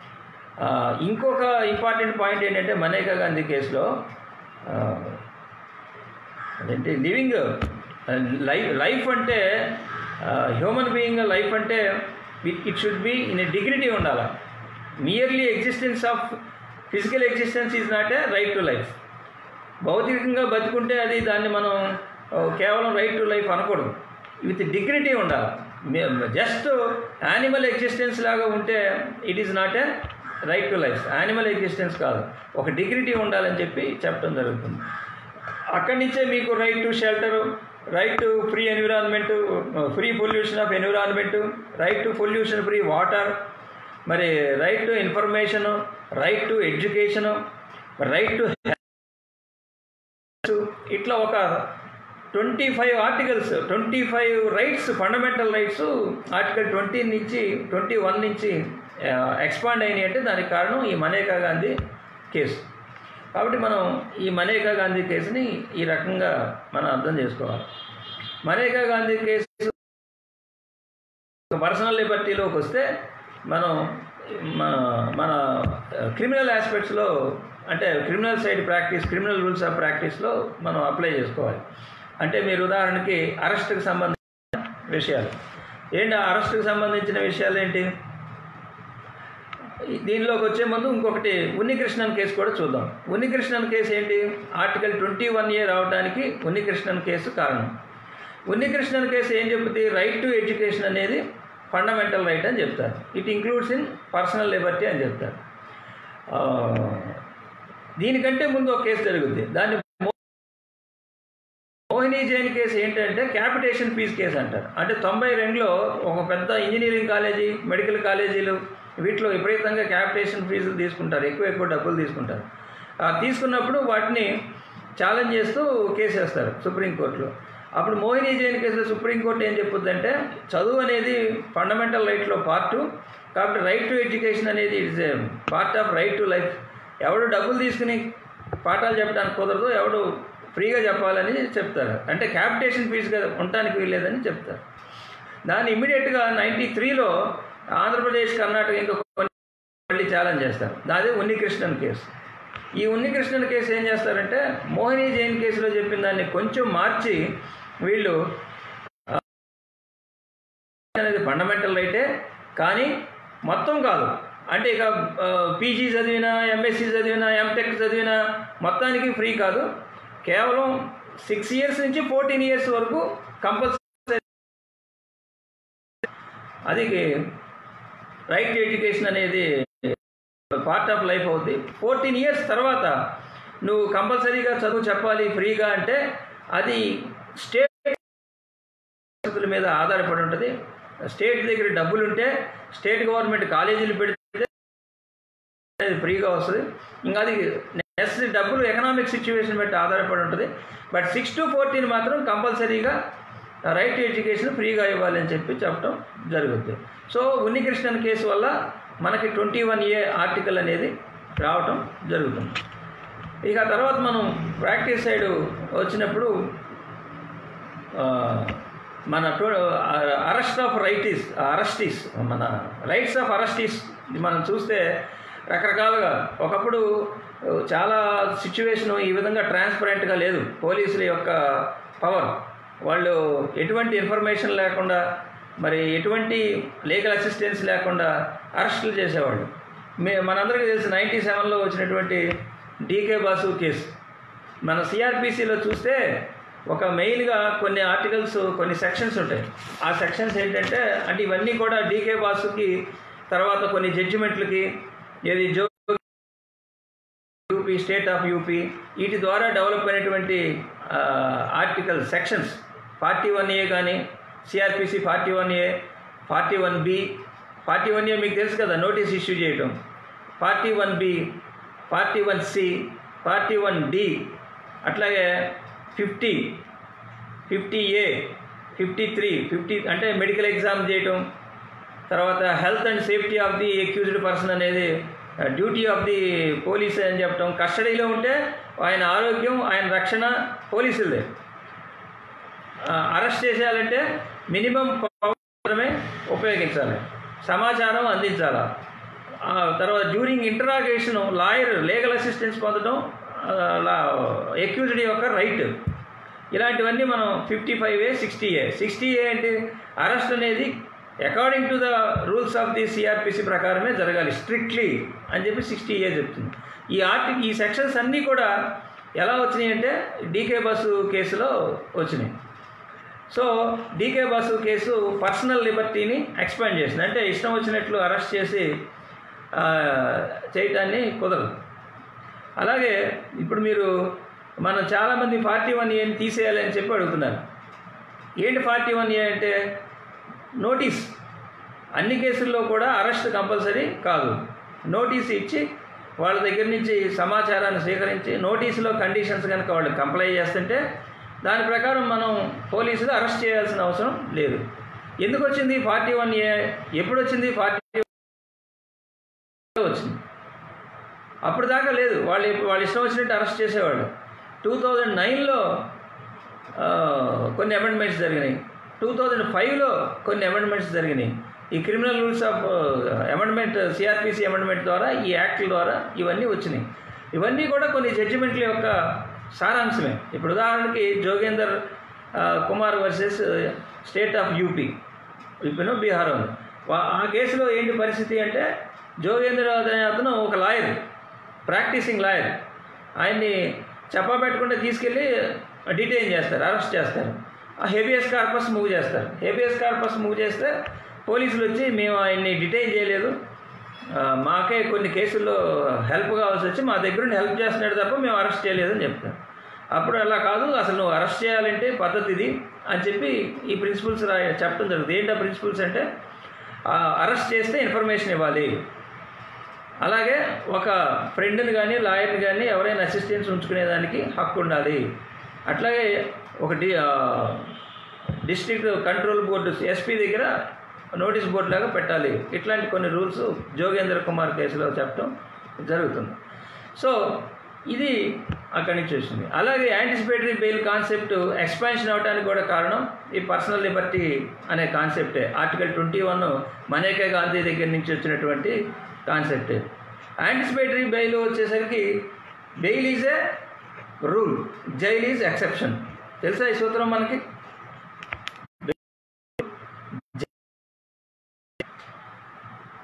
ఇంకొక ఇంపార్టెంట్ పాయింట్ ఏంటంటే, మనేకా గాంధీ కేసులో అదేంటి లివింగ్ లైఫ్ లైఫ్ అంటే హ్యూమన్ బీయింగ్ లైఫ్ అంటే it should be in a dignity ఉండాలి. Merely existence of physical existence is not a right to life. భౌతికంగా బతుకుంటే అది దాన్ని మనం కేవలం రైట్ టు లైఫ్ అనకూడదు, విత్ డిగ్నిటీ ఉండాలి. జస్ట్ యానిమల్ ఎగ్జిస్టెన్స్ లాగా ఉంటే it is not a right to life. Animal existence కాదు, ఒక డిగ్నిటీ ఉండాలని చెప్పి చెప్పడం జరుగుతుంది. అక్కడి నుంచే మీకు right to shelter, right to free environment, free pollution of environment, right to pollution free water, మరి right to information, right to education, right to ఇట్లా ఒక twenty five articles, twenty five rights, fundamental rights article twenty నుంచి twenty one నుంచి expand అయినాయి. అంటే దానికి కారణం ఈ మనేకా గాంధీ కేసు. కాబట్టి మనం ఈ మనేకా గాంధీ కేసుని ఈ రకంగా మనం అర్థం చేసుకోవాలి. మనేకా గాంధీ కేసు పర్సనల్ లిబర్టీలోకి వస్తే మనం మన మన క్రిమినల్ ఆస్పెక్ట్స్లో, అంటే criminal side practice, criminal rules of ప్రాక్టీస్లో మనం అప్లై చేసుకోవాలి. అంటే మీరు ఉదాహరణకి అరెస్ట్కి సంబంధించిన విషయాలు ఏంటి, అరెస్ట్కి సంబంధించిన విషయాలు ఏంటి, దీనిలోకి వచ్చే ముందు ఇంకొకటి ఉన్నికృష్ణన్ కేసు కూడా చూద్దాం. ఉన్నికృష్ణన్ కేసు ఏంటి, ఆర్టికల్ ట్వంటీ వన్ ఏ రావడానికి ఉన్నికృష్ణన్ కేసు కారణం. ఉన్నికృష్ణన్ కేసు ఏం చెప్తుంది, రైట్ టు ఎడ్యుకేషన్ అనేది ఫండమెంటల్ రైట్ అని చెప్తారు. It includes in personal liberty అని చెప్తారు. దీనికంటే ముందు ఒక కేసు జరుగుద్ది, దాన్ని మోహిని జైన్ కేసు ఏంటంటే క్యాపిటేషన్ ఫీజు కేసు అంటారు. అంటే తొంభై రెండులో ఒక పెద్ద ఇంజనీరింగ్ కాలేజీ, మెడికల్ కాలేజీలు వీటిలో విపరీతంగా క్యాపిటేషన్ ఫీజులు తీసుకుంటారు, ఎక్కువ ఎక్కువ డబ్బులు తీసుకుంటారు. తీసుకున్నప్పుడు వాటిని ఛాలెంజ్ చేస్తూ కేసు వేస్తారు సుప్రీంకోర్టులో. అప్పుడు మోహిని జైన్ కేసులో సుప్రీంకోర్టు ఏం చెప్పుద్దంటే, చదువు అనేది ఫండమెంటల్ రైట్లో పార్టు, కాబట్టి రైట్ టు ఎడ్యుకేషన్ అనేది it's a part of right to life. ఎవడు డబ్బులు తీసుకుని పాఠాలు చెప్పడానికి కుదరదు, ఎవడు ఫ్రీగా చెప్పాలని చెప్తారు. అంటే క్యాపిటేషన్ ఫీజుగా ఉండటానికి వీల్లేదని చెప్తారు. దాన్ని ఇమ్మీడియట్గా నైంటీ త్రీలో ఆంధ్రప్రదేశ్, కర్ణాటక ఇంకొక మళ్ళీ ఛాలెంజ్ చేస్తారు. అదే ఉన్నికృష్ణన్ కేసు. ఈ ఉన్నికృష్ణన్ కేసు ఏం చేస్తారంటే, మోహిని జైన్ కేసులో చెప్పిన దాన్ని కొంచెం మార్చి వీళ్ళు అనేది ఫండమెంటల్ రైటే, కానీ మొత్తం కాదు, అంటే ఇక పీజీ చదివినా, ఎంఎస్సీ చదివినా, ఎంటెక్ చదివినా మొత్తానికి ఫ్రీ కాదు. కేవలం సిక్స్ ఇయర్స్ నుంచి ఫోర్టీన్ ఇయర్స్ వరకు కంపల్సరీ అది రైట్ టు ఎడ్యుకేషన్ అనేది పార్ట్ ఆఫ్ లైఫ్ అవుతుంది. ఫోర్టీన్ ఇయర్స్ తర్వాత నువ్వు కంపల్సరీగా చదువు చెప్పాలి ఫ్రీగా అంటే అది స్టేట్ పరిస్థితుల మీద ఆధారపడి ఉంటుంది. స్టేట్ దగ్గర డబ్బులు ఉంటే స్టేట్ గవర్నమెంట్ కాలేజీలు పెడితే అది ఫ్రీగా వస్తుంది. ఇంకా అది నెక్స్ట్ డబ్బులు ఎకనామిక్ సిచ్యువేషన్ బట్టి ఆధారపడి ఉంటుంది. బట్ సిక్స్ టు ఫోర్టీన్ మాత్రం కంపల్సరీగా రైట్ టు ఎడ్యుకేషన్ ఫ్రీగా ఇవ్వాలి అని చెప్పి చెప్పడం జరుగుతుంది. సో ఉన్నికృష్ణన్ కేసు వల్ల మనకి ట్వంటీ వన్ ఏ ఆర్టికల్ అనేది రావటం జరుగుతుంది. ఇక తర్వాత మనం ప్రాక్టీస్ సైడ్ వచ్చినప్పుడు మన అరెస్ట్ ఆఫ్ రైటీస్ అరెస్టీస్ మన రైట్స్ ఆఫ్ అరెస్టీస్ మనం చూస్తే రకరకాలుగా ఒకప్పుడు చాలా సిచ్యువేషను ఈ విధంగా ట్రాన్స్పరెంట్గా లేదు. పోలీసుల యొక్క పవర్, వాళ్ళు ఎటువంటి ఇన్ఫర్మేషన్ లేకుండా, మరి ఎటువంటి లీగల్ అసిస్టెన్స్ లేకుండా అరెస్టులు చేసేవాళ్ళు. మే మనందరికీ తెలుసు నైంటీ సెవెన్లో వచ్చినటువంటి డీకే బాసు కేసు. మన సిఆర్పిసిలో చూస్తే ఒక మెయిన్గా కొన్ని ఆర్టికల్స్, కొన్ని సెక్షన్స్ ఉంటాయి. ఆ సెక్షన్స్ ఏంటంటే, అంటే ఇవన్నీ కూడా డీకే బాసుకి తర్వాత కొన్ని జడ్జిమెంట్లకి, ఏది జో యూపీ, స్టేట్ ఆఫ్ యూపీ, వీటి ద్వారా డెవలప్ అయినటువంటి article sections. Forty one A కానీ CrPC forty one A, forty one B, forty one A మీకు తెలుసు కదా, నోటీస్ ఇష్యూ చేయటం. Forty one B, forty one C, forty one D, అట్లాగే fifty, fifty A, fifty three, fifty అంటే medical exam చేయటం. తర్వాత health and safety of the accused person అనేది duty of the police అని చెప్పటం. కస్టడీలో ఉంటే ఆయన ఆరోగ్యం, ఆయన రక్షణ పోలీసులదే. అరెస్ట్ చేసేయాలంటే మినిమం మాత్రమే ఉపయోగించాలి, సమాచారం అందించాలి. తర్వాత during interrogation lawyer legal assistance పొందడం అక్యూజ్డ్ యొక్క రైట్. ఇలాంటివన్నీ మనం fifty five A, sixty A. Sixty A అంటే అరెస్ట్ అనేది according to the rules of the CrPC ప్రకారమే జరగాలి స్ట్రిక్ట్లీ అని చెప్పి సిక్స్టీ ఏ చెప్తుంది. ఈ ఆర్టికల్, ఈ సెక్షన్స్ అన్నీ కూడా ఎలా వచ్చినాయి అంటే డీకే బాసు కేసులో వచ్చినాయి. సో డీకే బాసు కేసు పర్సనల్ లిబర్టీని ఎక్స్పాండ్ చేసింది. అంటే ఇష్టం వచ్చినట్లు అరెస్ట్ చేసి చేయటాన్ని కుదరదు. అలాగే ఇప్పుడు మీరు మనం చాలామంది ఫార్టీ వన్ ఏని తీసేయాలని చెప్పి అడుగుతున్నారు. ఏంటి ఫార్టీ వన్ ఏ అంటే నోటీస్. అన్ని కేసుల్లో కూడా అరెస్ట్ కంపల్సరీ కాదు. నోటీస్ ఇచ్చి వాళ్ళ దగ్గర నుంచి సమాచారాన్ని స్వీకరించి నోటీసులో కండిషన్స్ కనుక వాళ్ళు కంప్లై చేస్తుంటే దాని ప్రకారం మనం పోలీసులు అరెస్ట్ చేయాల్సిన అవసరం లేదు. ఎందుకు వచ్చింది ఫార్టీ వన్ ఏ? ఎప్పుడు వచ్చింది? ఫార్టీ వచ్చింది, అప్పుడు దాకా లేదు. వాళ్ళు వాళ్ళు ఇష్టం వచ్చినట్టు అరెస్ట్ చేసేవాళ్ళు. టూ థౌజండ్ నైన్లో కొన్ని అమెండ్మెంట్స్ జరిగినాయి. టూ థౌజండ్ ఫైవ్లో కొన్ని అమెండ్మెంట్స్ జరిగినాయి. ఈ criminal rules of amendment, CrPC amendment ద్వారా, ఈ యాక్ట్ల ద్వారా ఇవన్నీ వచ్చినాయి. ఇవన్నీ కూడా కొన్ని జడ్జిమెంట్ల యొక్క సారాంశమే. ఇప్పుడు ఉదాహరణకి Joginder Kumar versus state of UP, ఇప్పుడు బీహార్ ఉంది. ఆ కేసులో ఏంటి పరిస్థితి అంటే, జోగేందర్ అనే అతను ఒక లాయర్, ప్రాక్టీసింగ్ లాయర్. ఆయన్ని చెప్పబెట్టకుండా తీసుకెళ్ళి డిటైన్ చేస్తారు, అరెస్ట్ చేస్తారు. ఆ హెబియస్ కార్పస్ మూవ్ చేస్తారు. హెబియస్ కార్పస్ మూవ్ చేస్తే పోలీసులు వచ్చి మేము ఆయన్ని డిటైన్ చేయలేదు, మాకే కొన్ని కేసుల్లో హెల్ప్ కావాల్సి వచ్చి మా దగ్గర నుండి హెల్ప్ చేస్తున్నాడు తప్ప మేము అరెస్ట్ చేయలేదని చెప్తారు. అప్పుడు అలా కాదు, అసలు నువ్వు అరెస్ట్ చేయాలంటే పద్ధతి ఇది అని చెప్పి ఈ ప్రిన్సిపల్స్ రా చెప్పడం జరుగుతుంది. ఏంటి ఆ ప్రిన్సిపల్స్ అంటే, అరెస్ట్ చేస్తే ఇన్ఫర్మేషన్ ఇవ్వాలి. అలాగే ఒక ఫ్రెండ్ని కానీ లాయర్ని కానీ ఎవరైనా అసిస్టెన్స్ ఉంచుకునేదానికి హక్కు ఉండాలి. అట్లాగే ఒక డి డిస్ట్రిక్ట్ కంట్రోల్ బోర్డు ఎస్పీ దగ్గర నోటీస్ బోర్డు లాగా పెట్టాలి. ఇట్లాంటి కొన్ని రూల్స్ జోగేంద్ర కుమార్ కేసులో చెప్పడం జరుగుతుంది. సో ఇది అక్కడి నుంచి వచ్చింది. అలాగే యాంటిసిపేటరీ బెయిల్ కాన్సెప్ట్ ఎక్స్పాన్షన్ అవడానికి కూడా కారణం ఈ పర్సనల్ లిబర్టీ అనే కాన్సెప్టే. Article twenty one Maneka Gandhi దగ్గర నుంచి వచ్చినటువంటి కాన్సెప్టే. యాంటిసిపేటరీ బెయిల్ వచ్చేసరికి bail is a rule, jail is exception. తెలుసా ఈ సూత్రం మనకి?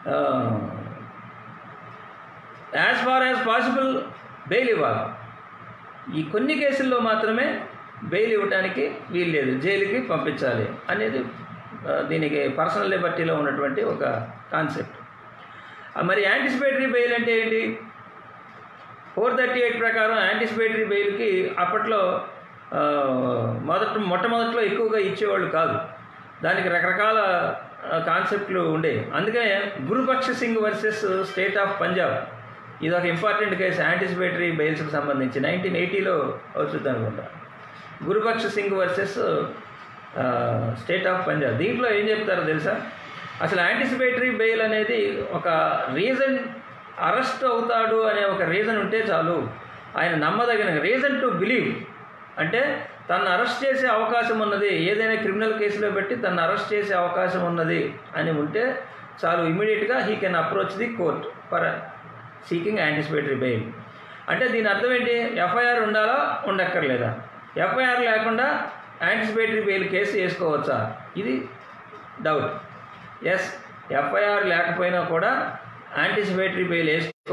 As far as possible bail ఇవ్వాలి. ఈ కొన్ని కేసుల్లో మాత్రమే బెయిల్ ఇవ్వడానికి వీలు లేదు, జైలుకి పంపించాలి అనేది దీనికి పర్సనల్ లిబర్టీలో ఉన్నటువంటి ఒక కాన్సెప్ట్. మరి యాంటిసిపేటరీ బెయిల్ అంటే ఏంటి? ఫోర్ థర్టీ ఎయిట్ ప్రకారం యాంటిసిపేటరీ బెయిల్కి అప్పట్లో మొదట మొట్టమొదట్లో ఎక్కువగా ఇచ్చేవాళ్ళు కాదు, దానికి రకరకాల కాన్సెప్ట్లు ఉండేవి. అందుకనే Gurbaksh Singh versus state of Punjab ఇది ఒక ఇంపార్టెంట్ కేసు యాంటిసిపేటరీ బెయిల్స్కి సంబంధించి నైన్టీన్ ఎయిటీలో వచ్చింది అనుకుంటా. Gurbaksh Singh versus state of Punjab. దీంట్లో ఏం చెప్తారో తెలుసా? అసలు యాంటిసిపేటరీ బెయిల్ అనేది ఒక రీజన్, అరెస్ట్ అవుతాడు అనే ఒక రీజన్ ఉంటే చాలు, ఆయన నమ్మదగిన రీజన్ టు బిలీవ్, అంటే తను అరెస్ట్ చేసే అవకాశం ఉన్నది, ఏదైనా క్రిమినల్ కేసులో పెట్టి తను అరెస్ట్ చేసే అవకాశం ఉన్నది అని ఉంటే చాలు, ఇమీడియట్గా he can approach the court for seeking anticipatory bail. అంటే దీని అర్థం ఏంటి? ఎఫ్ఐఆర్ ఉండాలా ఉండక్కర్లేదా? ఎఫ్ఐఆర్ లేకుండా యాంటిసిపేటరీ బెయిల్ కేసు వేసుకోవచ్చా? ఇది డౌట్. ఎస్, ఎఫ్ఐఆర్ లేకపోయినా కూడా యాంటిసిపేటరీ బెయిల్ వేసుకో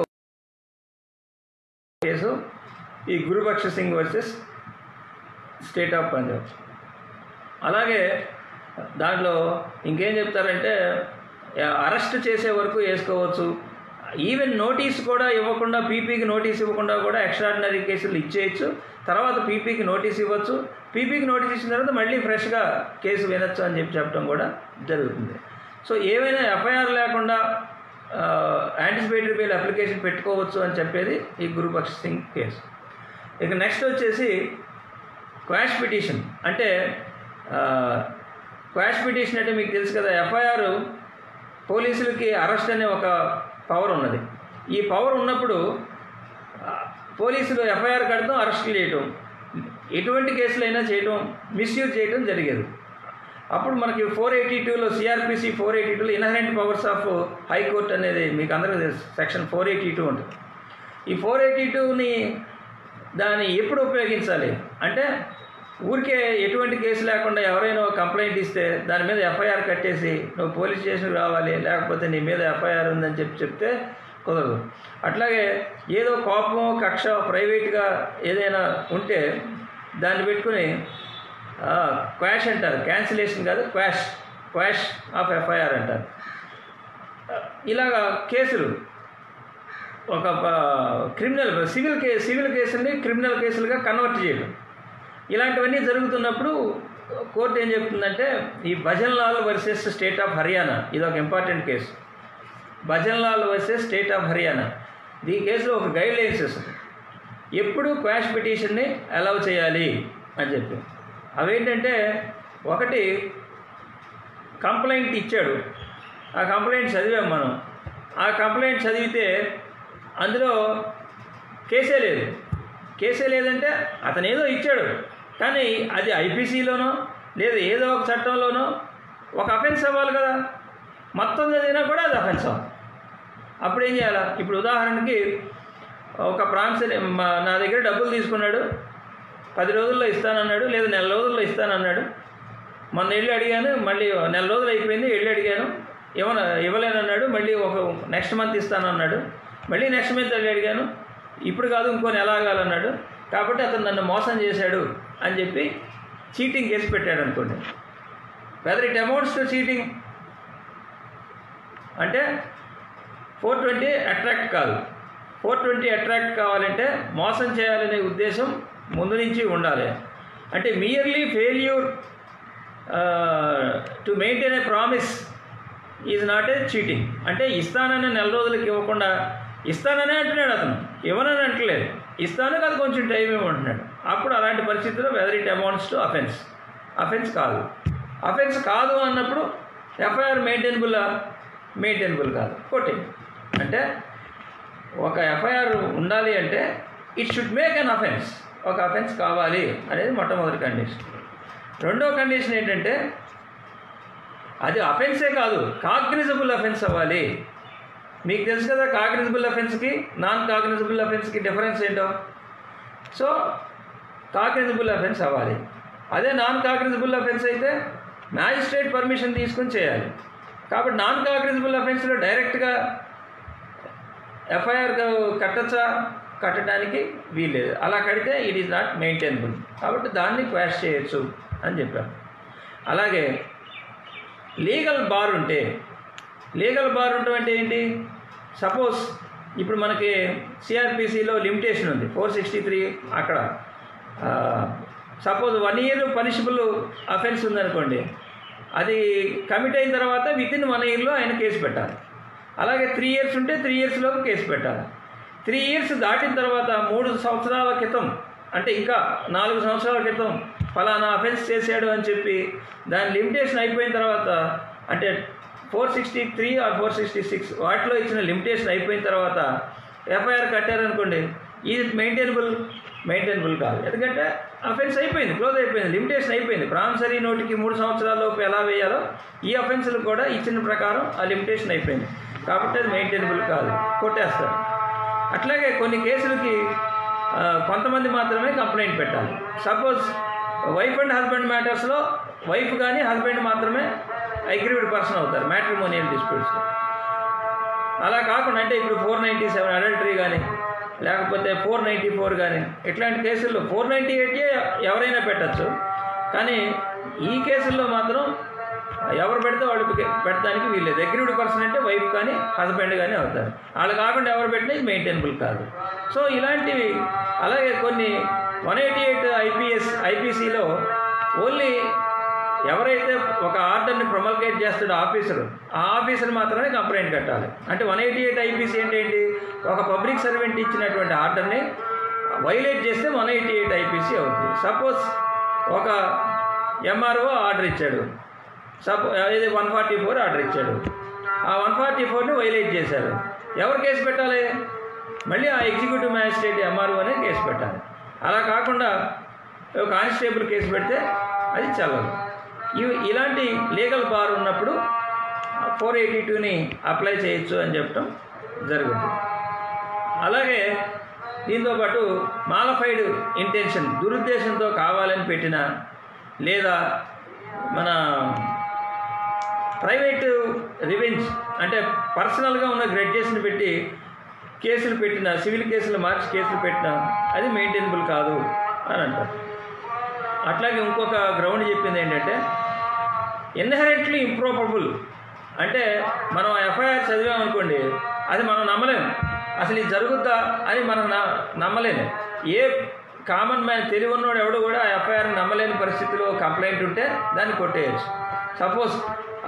కేసు ఈ Gurbaksh Singh versus state of Punjab. అలాగే దాంట్లో ఇంకేం చెప్తారంటే అరెస్ట్ చేసే వరకు వేసుకోవచ్చు, ఈవెన్ నోటీస్ కూడా ఇవ్వకుండా, పీపీకి నోటీస్ ఇవ్వకుండా కూడా ఎక్స్ట్రాడినరీ కేసులు ఇచ్చేయచ్చు, తర్వాత పీపీకి నోటీస్ ఇవ్వచ్చు, పీపీకి నోటీస్ ఇచ్చిన తర్వాత మళ్ళీ ఫ్రెష్గా కేసు వినొచ్చు అని చెప్పి చెప్పడం కూడా జరుగుతుంది. సో ఏవైనా ఎఫ్ఐఆర్ లేకుండా యాంటిసిపేటరీ బెయిల్ అప్లికేషన్ పెట్టుకోవచ్చు అని చెప్పేది ఈ గురుబక్ష్ సింగ్ కేసు. ఇక నెక్స్ట్ వచ్చేసి క్వాష్ పిటిషన్. అంటే క్వాష్ పిటిషన్ అంటే మీకు తెలుసు కదా, ఎఫ్ఐఆర్ పోలీసులకి అరెస్ట్ అనే ఒక పవర్ ఉన్నది. ఈ పవర్ ఉన్నప్పుడు పోలీసులు ఎఫ్ఐఆర్ కడతాం, అరెస్టులు చేయటం, ఎటువంటి కేసులైనా చేయటం, మిస్యూజ్ చేయటం జరిగేది. అప్పుడు మనకి ఫోర్ ఎయిటీ టూలో సిఆర్పిసి ఫోర్ ఎయిటీ టూలో ఇన్హరెంట్ పవర్స్ ఆఫ్ హైకోర్టు అనేది మీకు అందరికీ తెలుసు, సెక్షన్ ఫోర్ ఎయిటీ టూ ఉంటుంది. ఈ ఫోర్ ఎయిటీ టూని దాన్ని ఎప్పుడు ఉపయోగించాలి అంటే, ఊరికే ఎటువంటి కేసు లేకుండా ఎవరైనా కంప్లైంట్ ఇస్తే దాని మీద ఎఫ్ఐఆర్ కట్టేసి నువ్వు పోలీస్ స్టేషన్కి రావాలి, లేకపోతే నీ మీద ఎఫ్ఐఆర్ ఉందని చెప్పి చెప్తే కుదరదు. అట్లాగే ఏదో కోపం, కక్ష, ప్రైవేట్గా ఏదైనా ఉంటే దాన్ని పెట్టుకుని క్వాష్ అంటారు, క్యాన్సిలేషన్ కాదు, క్వాష్ క్వాష్ ఆఫ్ ఎఫ్ఐఆర్ అంటారు. ఇలాగా కేసులు ఒక క్రిమినల్ సివిల్ కే సివిల్ కేసుల్ని క్రిమినల్ కేసులుగా కన్వర్ట్ చేయడం, ఇలాంటివన్నీ జరుగుతున్నప్పుడు కోర్టు ఏం చెప్తుందంటే, ఈ Bhajan Lal versus state of Haryana ఇది ఒక important case. Bhajan Lal versus state of Haryana, ఈ కేసులో ఒక గైడ్ లైన్స్ ఇస్తుంది, ఎప్పుడు క్వాష్ పిటిషన్ని అలౌ చేయాలి అని చెప్పి. అవేంటంటే, ఒకటి కంప్లైంట్ ఇచ్చాడు, ఆ కంప్లైంట్ చదివాం మనం, ఆ కంప్లైంట్ చదివితే అందులో కేసే లేదు. కేసే లేదంటే అతను ఏదో ఇచ్చాడు, కానీ అది ఐపీసీలోనో లేదా ఏదో ఒక చట్టంలోనో ఒక అఫెన్స్ అవ్వాలి కదా, మొత్తం చదివినా కూడా అది అఫెన్స్ అవ్వాలి. అప్పుడు ఏం చేయాలా? ఇప్పుడు ఉదాహరణకి ఒక ప్రాన్స్ నా దగ్గర డబ్బులు తీసుకున్నాడు, పది రోజుల్లో ఇస్తానన్నాడు, లేదా నెల రోజుల్లో ఇస్తానన్నాడు. మొన్న వెళ్ళి అడిగాను, మళ్ళీ నెల రోజులు అయిపోయింది, వెళ్ళి అడిగాను, ఏమన్నా ఇవ్వలేనన్నాడు. మళ్ళీ ఒక నెక్స్ట్ మంత్ ఇస్తానన్నాడు, మళ్ళీ నెక్స్ట్ మంత్ వెళ్ళి అడిగాను, ఇప్పుడు కాదు ఇంకో నెల ఆగాలన్నాడు. కాబట్టి అతను నన్ను మోసం చేశాడు అని చెప్పి చీటింగ్ కేసు పెట్టాడు అనుకోండి. Whether it amounts to cheating అంటే ఫోర్ ట్వంటీ అట్రాక్ట్ కాదు. ఫోర్ ట్వంటీ అట్రాక్ట్ కావాలంటే మోసం చేయాలనే ఉద్దేశం ముందు నుంచి ఉండాలి. అంటే merely failure to maintain a promise is not a cheating. అంటే ఇస్తానని నెల రోజులకి ఇవ్వకుండా ఇస్తాననే అంటున్నాడు, అతను ఇవ్వనని అంటలేదు, ఇస్తాను కాదు కొంచెం టైం ఇవ్వమంటున్నాడు. అప్పుడు అలాంటి పరిస్థితుల్లో whether it amounts to offence, offence కాదు. అఫెన్స్ కాదు అన్నప్పుడు ఎఫ్ఐఆర్ మెయింటైనబుల్ మెయింటైనబుల్ కాదు, కొట్టి. అంటే ఒక ఎఫ్ఐఆర్ ఉండాలి అంటే it should make an offence, ఒక అఫెన్స్ కావాలి అనేది మొట్టమొదటి కండిషన్. రెండో కండిషన్ ఏంటంటే అది అఫెన్సే కాదు, కాగ్నిజబుల్ అఫెన్స్ అవ్వాలి. మీకు తెలుసు కదా కాగ్నిజబుల్ అఫెన్స్కి నాన్ కాగ్నిజబుల్ అఫెన్స్కి డిఫరెన్స్ ఏంటో. సో కాగ్నిజబుల్ అఫెన్స్ అవ్వాలి. అదే నాన్ కాగ్నిజబుల్ అఫెన్స్ అయితే మ్యాజిస్ట్రేట్ పర్మిషన్ తీసుకుని చేయాలి. కాబట్టి నాన్ కాగ్నిజబుల్ అఫెన్స్లో డైరెక్ట్గా ఎఫ్ఐఆర్ కట్టచ్చా, కట్టడానికి వీల్లేదు. అలా కడితే ఇట్ ఈజ్ నాట్ మెయింటైనబుల్. కాబట్టి దాన్ని క్వాష్ చేయొచ్చు అని చెప్పారు. అలాగే లీగల్ బార్ ఉంటే, లీగల్ బార్ ఉండటం అంటే ఏంటి? సపోజ్ ఇప్పుడు మనకి సిఆర్పిసిలో లిమిటేషన్ ఉంది ఫోర్ సిక్స్టీ త్రీ అక్కడ suppose one year punishable offence ఉందనుకోండి, అది కమిట్ అయిన తర్వాత విత్ ఇన్ వన్ ఇయర్లో ఆయన కేసు పెట్టాలి. అలాగే త్రీ ఇయర్స్ ఉంటే త్రీ ఇయర్స్లో కేసు పెట్టాలి. త్రీ ఇయర్స్ దాటిన తర్వాత మూడు సంవత్సరాల క్రితం అంటే ఇంకా నాలుగు సంవత్సరాల క్రితం ఫలానా అఫెన్స్ చేశాడు అని చెప్పి దాని లిమిటేషన్ అయిపోయిన తర్వాత అంటే four sixty three or four sixty six వాటిలో ఇచ్చిన లిమిటేషన్ అయిపోయిన తర్వాత ఎఫ్ఐఆర్ కట్టారనుకోండి, ఇది మెయింటైనబుల్ మెయింటైనబుల్ కాదు. ఎందుకంటే అఫెన్స్ అయిపోయింది, క్లోజ్ అయిపోయింది, లిమిటేషన్ అయిపోయింది. ప్రామిసరీ నోటికి మూడు సంవత్సరాల లోపు ఎలా వేయాలో ఈ అఫెన్స్లు కూడా ఇచ్చిన ప్రకారం ఆ లిమిటేషన్ అయిపోయింది. కాబట్టి అది మెయింటైనబుల్ కాదు, కొట్టేస్తారు. అట్లాగే కొన్ని కేసులకి కొంతమంది మాత్రమే కంప్లైంట్ పెట్టాలి. సపోజ్ వైఫ్ అండ్ హస్బెండ్ మ్యాటర్స్లో వైఫ్ కానీ హస్బెండ్ మాత్రమే అగ్రీవ్డ్ పర్సన్ అవుతారు మ్యాట్రిమోనియల్ డిస్ప్యూట్స్లో. అలా కాకుండా అంటే ఇప్పుడు ఫోర్ నైంటీ సెవెన్ అడల్టరీ కానీ లేకపోతే ఫోర్ నైంటీ ఫోర్ కానీ ఇట్లాంటి కేసుల్లో ఫోర్ నైంటీ ఎయిట్కే ఎవరైనా పెట్టచ్చు. కానీ ఈ కేసుల్లో మాత్రం ఎవరు పెడితే వాళ్ళు పెట్టడానికి వీల్లేదు. అగ్రీవ్డ్ పర్సన్ అంటే వైఫ్ కానీ హస్బెండ్ కానీ అవుతారు. వాళ్ళు కాకుండా ఎవరు పెట్టినా ఇది మెయింటైనబుల్ కాదు. సో ఇలాంటివి. అలాగే కొన్ని వన్ ఎయిటీ ఎయిట్ ఐపీఎస్ ఐపీసీలో ఓన్లీ ఎవరైతే ఒక ఆర్డర్ని ప్రొమల్గేట్ చేస్తాడో ఆఫీసరు, ఆ ఆఫీసర్ మాత్రమే కంప్లైంట్ కట్టాలి. అంటే వన్ ఎయిటీ ఎయిట్ ఐపీసీ అంటే ఏంటి? ఒక పబ్లిక్ సర్వెంట్ ఇచ్చినటువంటి ఆర్డర్ని వైలేట్ చేస్తే వన్ ఎయిటీ ఎయిట్ ఐపీసీ అవుతుంది. సపోజ్ ఒక ఎంఆర్ఓ ఆర్డర్ ఇచ్చాడు, సపో ఇది వన్ ఫార్టీ ఫోర్ ఆర్డర్ ఇచ్చాడు, ఆ వన్ ఫార్టీ ఫోర్ని వైలేట్ చేశారు. ఎవరు కేసు పెట్టాలి? మళ్ళీ ఆ ఎగ్జిక్యూటివ్ మ్యాజిస్ట్రేట్ ఎంఆర్ఓనే కేసు పెట్టాలి. అలా కాకుండా కానిస్టేబుల్ కేసు పెడితే అది చల్లదు. ఇవి ఇలాంటి లీగల్ బార్ ఉన్నప్పుడు ఫోర్ ఎయిటీ టూని అప్లై చేయొచ్చు అని చెప్పడం జరుగుతుంది. అలాగే దీంతోపాటు మాలఫైడ్ ఇంటెన్షన్, దురుద్దేశంతో కావాలని పెట్టిన లేదా మన ప్రైవేటు రివెంజ్ అంటే పర్సనల్గా ఉన్న గ్రెడ్జెస్ని పెట్టి కేసులు పెట్టిన, సివిల్ కేసులు మార్చి కేసులు పెట్టిన అది మెయింటైనబుల్ కాదు అని అంటారు. అట్లాగే ఇంకొక గ్రౌండ్ చెప్పింది ఏంటంటే ఇన్హెరెంట్లీ ఇంప్రోబబుల్. అంటే మనం ఎఫ్ఐఆర్ చదివామనుకోండి, అది మనం నమ్మలేము, అసలు ఇది జరుగుద్దా అని మనం నమ్మలేము. ఏ కామన్ మ్యాన్ తెలివి ఉన్నవాడు ఎవడు కూడా ఎఫ్ఐఆర్ నమ్మలేని పరిస్థితిలో కంప్లైంట్ ఉంటే దాన్ని కొట్టేయచ్చు. సపోజ్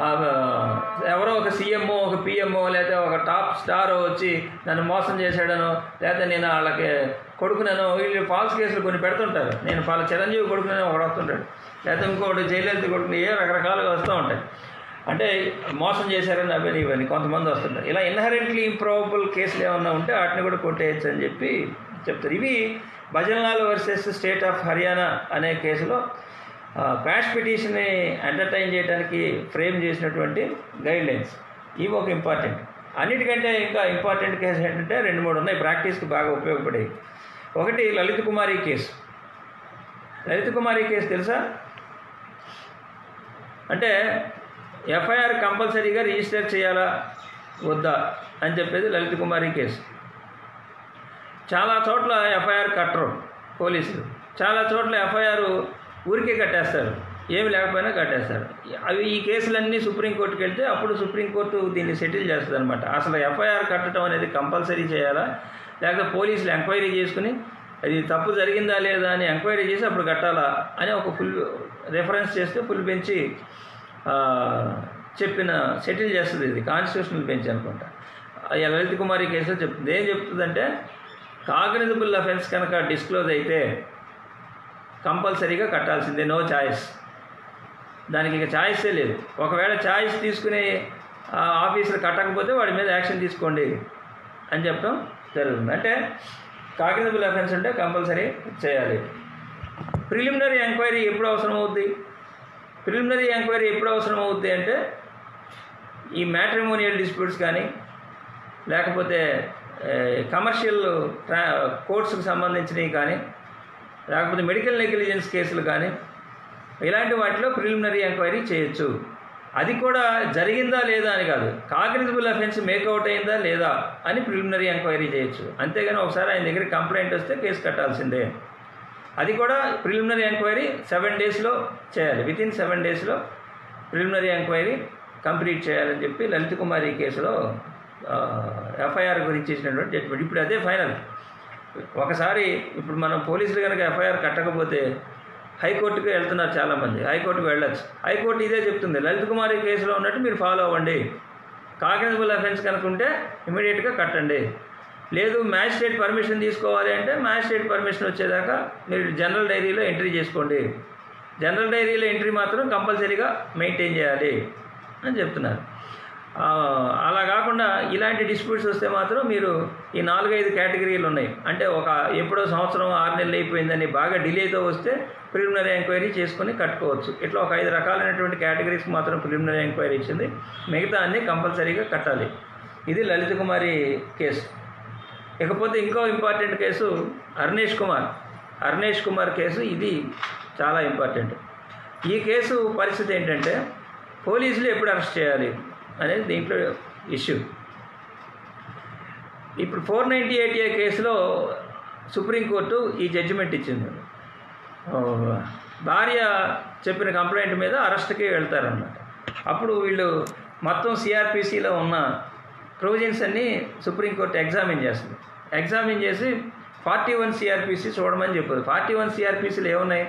ఎవరో ఒక సీఎంఓ ఒక పిఎంఓ లేదా ఒక టాప్ స్టార్ వచ్చి నన్ను మోసం చేశాడనో లేదా నేను వాళ్ళకి కొడుకునను, వీళ్ళు ఫాల్స్ కేసులు కొన్ని పెడుతుంటారు. నేను వాళ్ళ చిరంజీవి కొడుకునని ఒకడు వస్తుంటాడు, లేదా ఇంకోటి జయలలిత కొడుకుని, ఏ రకరకాలుగా వస్తూ ఉంటాయి. అంటే మోసం చేశారని అవన్నీ ఇవన్నీ కొంతమంది వస్తుంటారు. ఇలా ఇన్హరెంట్లీ ఇంప్రోబబుల్ కేసులు ఏమన్నా ఉంటే వాటిని కూడా కొట్టేయచ్చు అని చెప్పి చెప్తారు. ఇవి Bhajan Lal versus state of Haryana అనే కేసులో క్వాష్ పిటిషన్ని ఎంటర్టైన్ చేయడానికి ఫ్రేమ్ చేసినటువంటి గైడ్లైన్స్. ఇవి ఒక ఇంపార్టెంట్. అన్నిటికంటే ఇంకా ఇంపార్టెంట్ కేసు ఏంటంటే రెండు మూడు ఉన్నాయి ప్రాక్టీస్కి బాగా ఉపయోగపడేవి. ఒకటి లలిత్ కుమారి కేసు. లలిత్ కుమారి కేసు తెలుసా? అంటే ఎఫ్ఐఆర్ కంపల్సరీగా రిజిస్టర్ చేయాలా వద్దా అని చెప్పేది లలిత్ కుమారి కేసు. చాలా చోట్ల ఎఫ్ఐఆర్ కట్టరు పోలీసులు, చాలా చోట్ల ఎఫ్ఐఆర్ ఊరికే కట్టేస్తారు, ఏమి లేకపోయినా కట్టేస్తారు. అవి ఈ కేసులన్నీ సుప్రీంకోర్టుకి వెళ్తే అప్పుడు సుప్రీంకోర్టు దీన్ని సెటిల్ చేస్తుంది అనమాట. అసలు ఎఫ్ఐఆర్ కట్టడం అనేది కంపల్సరీ చేయాలా లేకపోతే పోలీసులు ఎంక్వైరీ చేసుకుని అది తప్పు జరిగిందా లేదా అని ఎంక్వైరీ చేసి అప్పుడు కట్టాలా అని ఒక ఫుల్ రెఫరెన్స్ చేస్తే ఫుల్ బెంచి చెప్పిన సెటిల్ చేస్తుంది. ఇది కాన్స్టిట్యూషనల్ బెంచ్ అనుకుంటా. లలిత్ కుమారి కేసులో చెప్తుంది. ఏం చెప్తుందంటే కాగ్నిజబుల్ అఫెన్స్ కనుక డిస్క్లోజ్ అయితే కంపల్సరీగా కట్టాల్సిందే, నో ఛాయిస్. దానికి ఇక ఛాయిసే లేదు. ఒకవేళ ఛాయిస్ తీసుకుని ఆఫీసులు కట్టకపోతే వాడి మీద యాక్షన్ తీసుకోండి అని చెప్పడం జరుగుతుంది. అంటే కాగ్నిజబుల్ అఫెన్స్ అంటే కంపల్సరీ చేయాలి. ప్రిలిమినరీ ఎంక్వైరీ ఎప్పుడు అవసరం అవుద్ది? ప్రిలిమినరీ ఎంక్వైరీ ఎప్పుడు అవసరం అవుద్ది అంటే ఈ మ్యాట్రిమోనియల్ డిస్ప్యూట్స్ కానీ లేకపోతే కమర్షియల్ ట్రా కోర్ట్స్కి సంబంధించినవి కానీ లేకపోతే మెడికల్ నెగ్లిజెన్స్ కేసులు కానీ ఇలాంటి వాటిలో ప్రిలిమినరీ ఎంక్వైరీ చేయొచ్చు. అది కూడా జరిగిందా లేదా అని కాదు, కాగ్నిజబుల్ అఫెన్స్ మేకౌట్ అయిందా లేదా అని ప్రిలిమినరీ ఎంక్వైరీ చేయొచ్చు. అంతేగాని ఒకసారి ఆయన దగ్గర కంప్లైంట్ వస్తే కేసు కట్టాల్సిందే. అది కూడా ప్రిలిమినరీ ఎంక్వైరీ సెవెన్ డేస్లో చేయాలి. విత్ ఇన్ సెవెన్ డేస్లో ప్రిలిమినరీ ఎంక్వైరీ కంప్లీట్ చేయాలని చెప్పి లలిత్ కుమారి కేసులో ఎఫ్ఐఆర్ గురించి ఇచ్చినటువంటి జడ్జిమెంట్. ఇప్పుడు అదే ఫైనల్. ఒకసారి ఇప్పుడు మనం పోలీసులు కనుక ఎఫ్ఐఆర్ కట్టకపోతే హైకోర్టుకి వెళ్తున్నారు చాలామంది, హైకోర్టుకు వెళ్ళచ్చు. హైకోర్టు ఇదే చెప్తుంది, లలిత్ కుమారి కేసులో ఉన్నట్టు మీరు ఫాలో అవ్వండి, కాగ్నిజబుల్ అఫెన్స్ కనుకుంటే ఇమీడియట్గా కట్టండి. లేదు మ్యాజిస్ట్రేట్ పర్మిషన్ తీసుకోవాలి అంటే మ్యాజిస్ట్రేట్ పర్మిషన్ వచ్చేదాకా మీరు జనరల్ డైరీలో ఎంట్రీ చేసుకోండి, జనరల్ డైరీలో ఎంట్రీ మాత్రం కంపల్సరీగా మెయింటైన్ చేయాలి అని చెప్తున్నారు. అలా కాకుండా ఇలాంటి డిస్ప్యూట్స్ వస్తే మాత్రం మీరు ఈ నాలుగైదు కేటగిరీలు ఉన్నాయి. అంటే ఒక ఎప్పుడో సంవత్సరం ఆరు నెలలు అయిపోయిందని బాగా డిలేతో వస్తే ప్రిలిమినరీ ఎంక్వైరీ చేసుకొని కట్టుకోవచ్చు. ఇట్లా ఒక ఐదు రకాలైనటువంటి కేటగిరీస్కి మాత్రం ప్రిలిమినరీ ఎంక్వైరీ ఇచ్చింది, మిగతా అన్నీ కంపల్సరీగా కట్టాలి. ఇది లలిత్ కుమారి కేసు. ఇకపోతే ఇంకో important case Arnesh Kumar Arnesh Kumar case. ఇది చాలా ఇంపార్టెంట్. ఈ కేసు పరిస్థితి ఏంటంటే పోలీసులు ఎప్పుడు అరెస్ట్ చేయాలి అనేది దీంట్లో ఇష్యూ. ఇప్పుడు ఫోర్ నైంటీ ఎయిట్ ఏ కేసులో సుప్రీంకోర్టు ఈ జడ్జిమెంట్ ఇచ్చింది. భార్య చెప్పిన కంప్లైంట్ మీద అరెస్ట్కి వెళ్తారన్నమాట. అప్పుడు వీళ్ళు మొత్తం సిఆర్పిసిలో ఉన్న ప్రొవిజన్స్ అన్నీ సుప్రీంకోర్టు ఎగ్జామిన్ చేస్తుంది. ఎగ్జామిన్ చేసి ఫార్టీ వన్ సిఆర్పిసి చూడమని చెప్పారు. ఫార్టీ వన్ సిఆర్పిసిలు ఏమున్నాయి?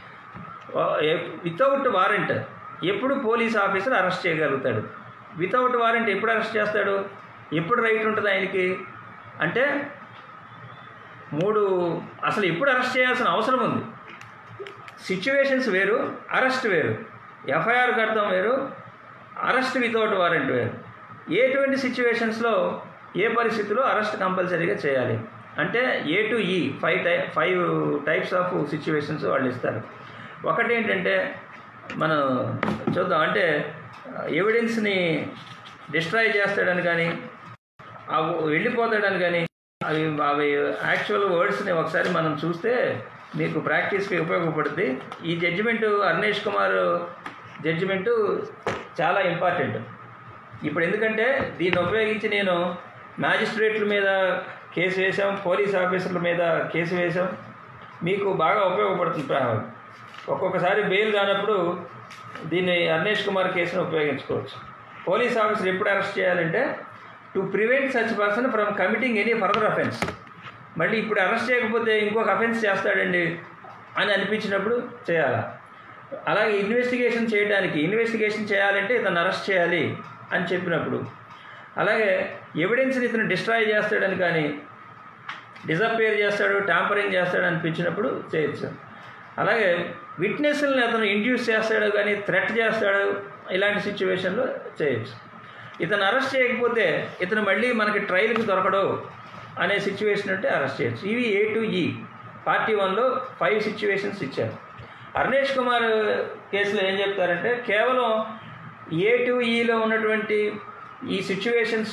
వితౌట్ వారెంట్ ఎప్పుడు పోలీస్ ఆఫీసర్ అరెస్ట్ చేయగలుగుతాడు, వితౌట్ వారెంట్ ఎప్పుడు అరెస్ట్ చేస్తాడు, ఎప్పుడు రైట్ ఉంటుంది ఆయనకి అంటే మూడు అసలు ఎప్పుడు అరెస్ట్ చేయాల్సిన అవసరం ఉంది. సిచ్యువేషన్స్ వేరు, అరెస్ట్ వేరు. ఎఫ్ఐఆర్ కడతాం వేరు, అరెస్ట్ వితౌట్ వారెంట్ వేరు. ఎటువంటి సిచ్యువేషన్స్లో ఏ పరిస్థితిలో అరెస్ట్ కంపల్సరీగా చేయాలి అంటే ఏ టు ఈ ఫైవ్ టై ఫైవ్ టైప్స్ ఆఫ్ సిచ్యువేషన్స్ వాళ్ళు ఇస్తారు. ఒకటి ఏంటంటే మనం చూద్దాం, అంటే ఎవిడెన్స్ని డిస్ట్రాయ్ చేస్తాడని కానీ అవి వెళ్ళిపోతాడని కానీ అవి అవి యాక్చువల్ వర్డ్స్ని ఒకసారి మనం చూస్తే మీకు ప్రాక్టీస్కి ఉపయోగపడుతుంది. ఈ జడ్జిమెంటు అర్నేష్ కుమార్ జడ్జిమెంటు చాలా ఇంపార్టెంట్. ఇప్పుడు ఎందుకంటే దీన్ని ఉపయోగించి నేను మ్యాజిస్ట్రేట్ల మీద కేసు వేసాం, పోలీస్ ఆఫీసర్ల మీద కేసు వేసాం, మీకు బాగా ఉపయోగపడుతుంది. ఒక్కొక్కసారి బెయిల్ కానప్పుడు దీన్ని అర్నేష్ కుమార్ కేసును ఉపయోగించుకోవచ్చు. పోలీస్ ఆఫీసర్ ఎప్పుడు అరెస్ట్ చేయాలంటే to prevent such person from committing any further offence. మళ్ళీ ఇప్పుడు అరెస్ట్ చేయకపోతే ఇంకొక అఫెన్స్ చేస్తాడండి అని అనిపించినప్పుడు చేయాలా. అలాగే ఇన్వెస్టిగేషన్ చేయడానికి ఇన్వెస్టిగేషన్ చేయాలంటే ఇతను అరెస్ట్ చేయాలి అని చెప్పినప్పుడు, అలాగే ఎవిడెన్స్ని ఇతను డిస్ట్రాయ్ చేస్తాడని కానీ డిసప్పేర్ చేస్తాడు, ట్యాంపరింగ్ చేస్తాడు అనిపించినప్పుడు చేయొచ్చు. అలాగే విట్నెస్ని అతను ఇండ్యూస్ చేస్తాడు కానీ థ్రెట్ చేస్తాడు, ఇలాంటి సిచ్యువేషన్లో చేయొచ్చు. ఇతను అరెస్ట్ చేయకపోతే ఇతను మళ్ళీ మనకి ట్రయల్కి దొరకడు అనే సిచ్యువేషన్ అంటే అరెస్ట్ చేయొచ్చు. ఇవి ఏ టు ఈ పార్టీ వన్లో ఫైవ్ సిచ్యువేషన్స్ ఇచ్చారు. అర్నేష్ కుమార్ కేసులో ఏం చెప్తారంటే కేవలం ఏ టు ఈలో ఉన్నటువంటి ఈ సిచ్యువేషన్స్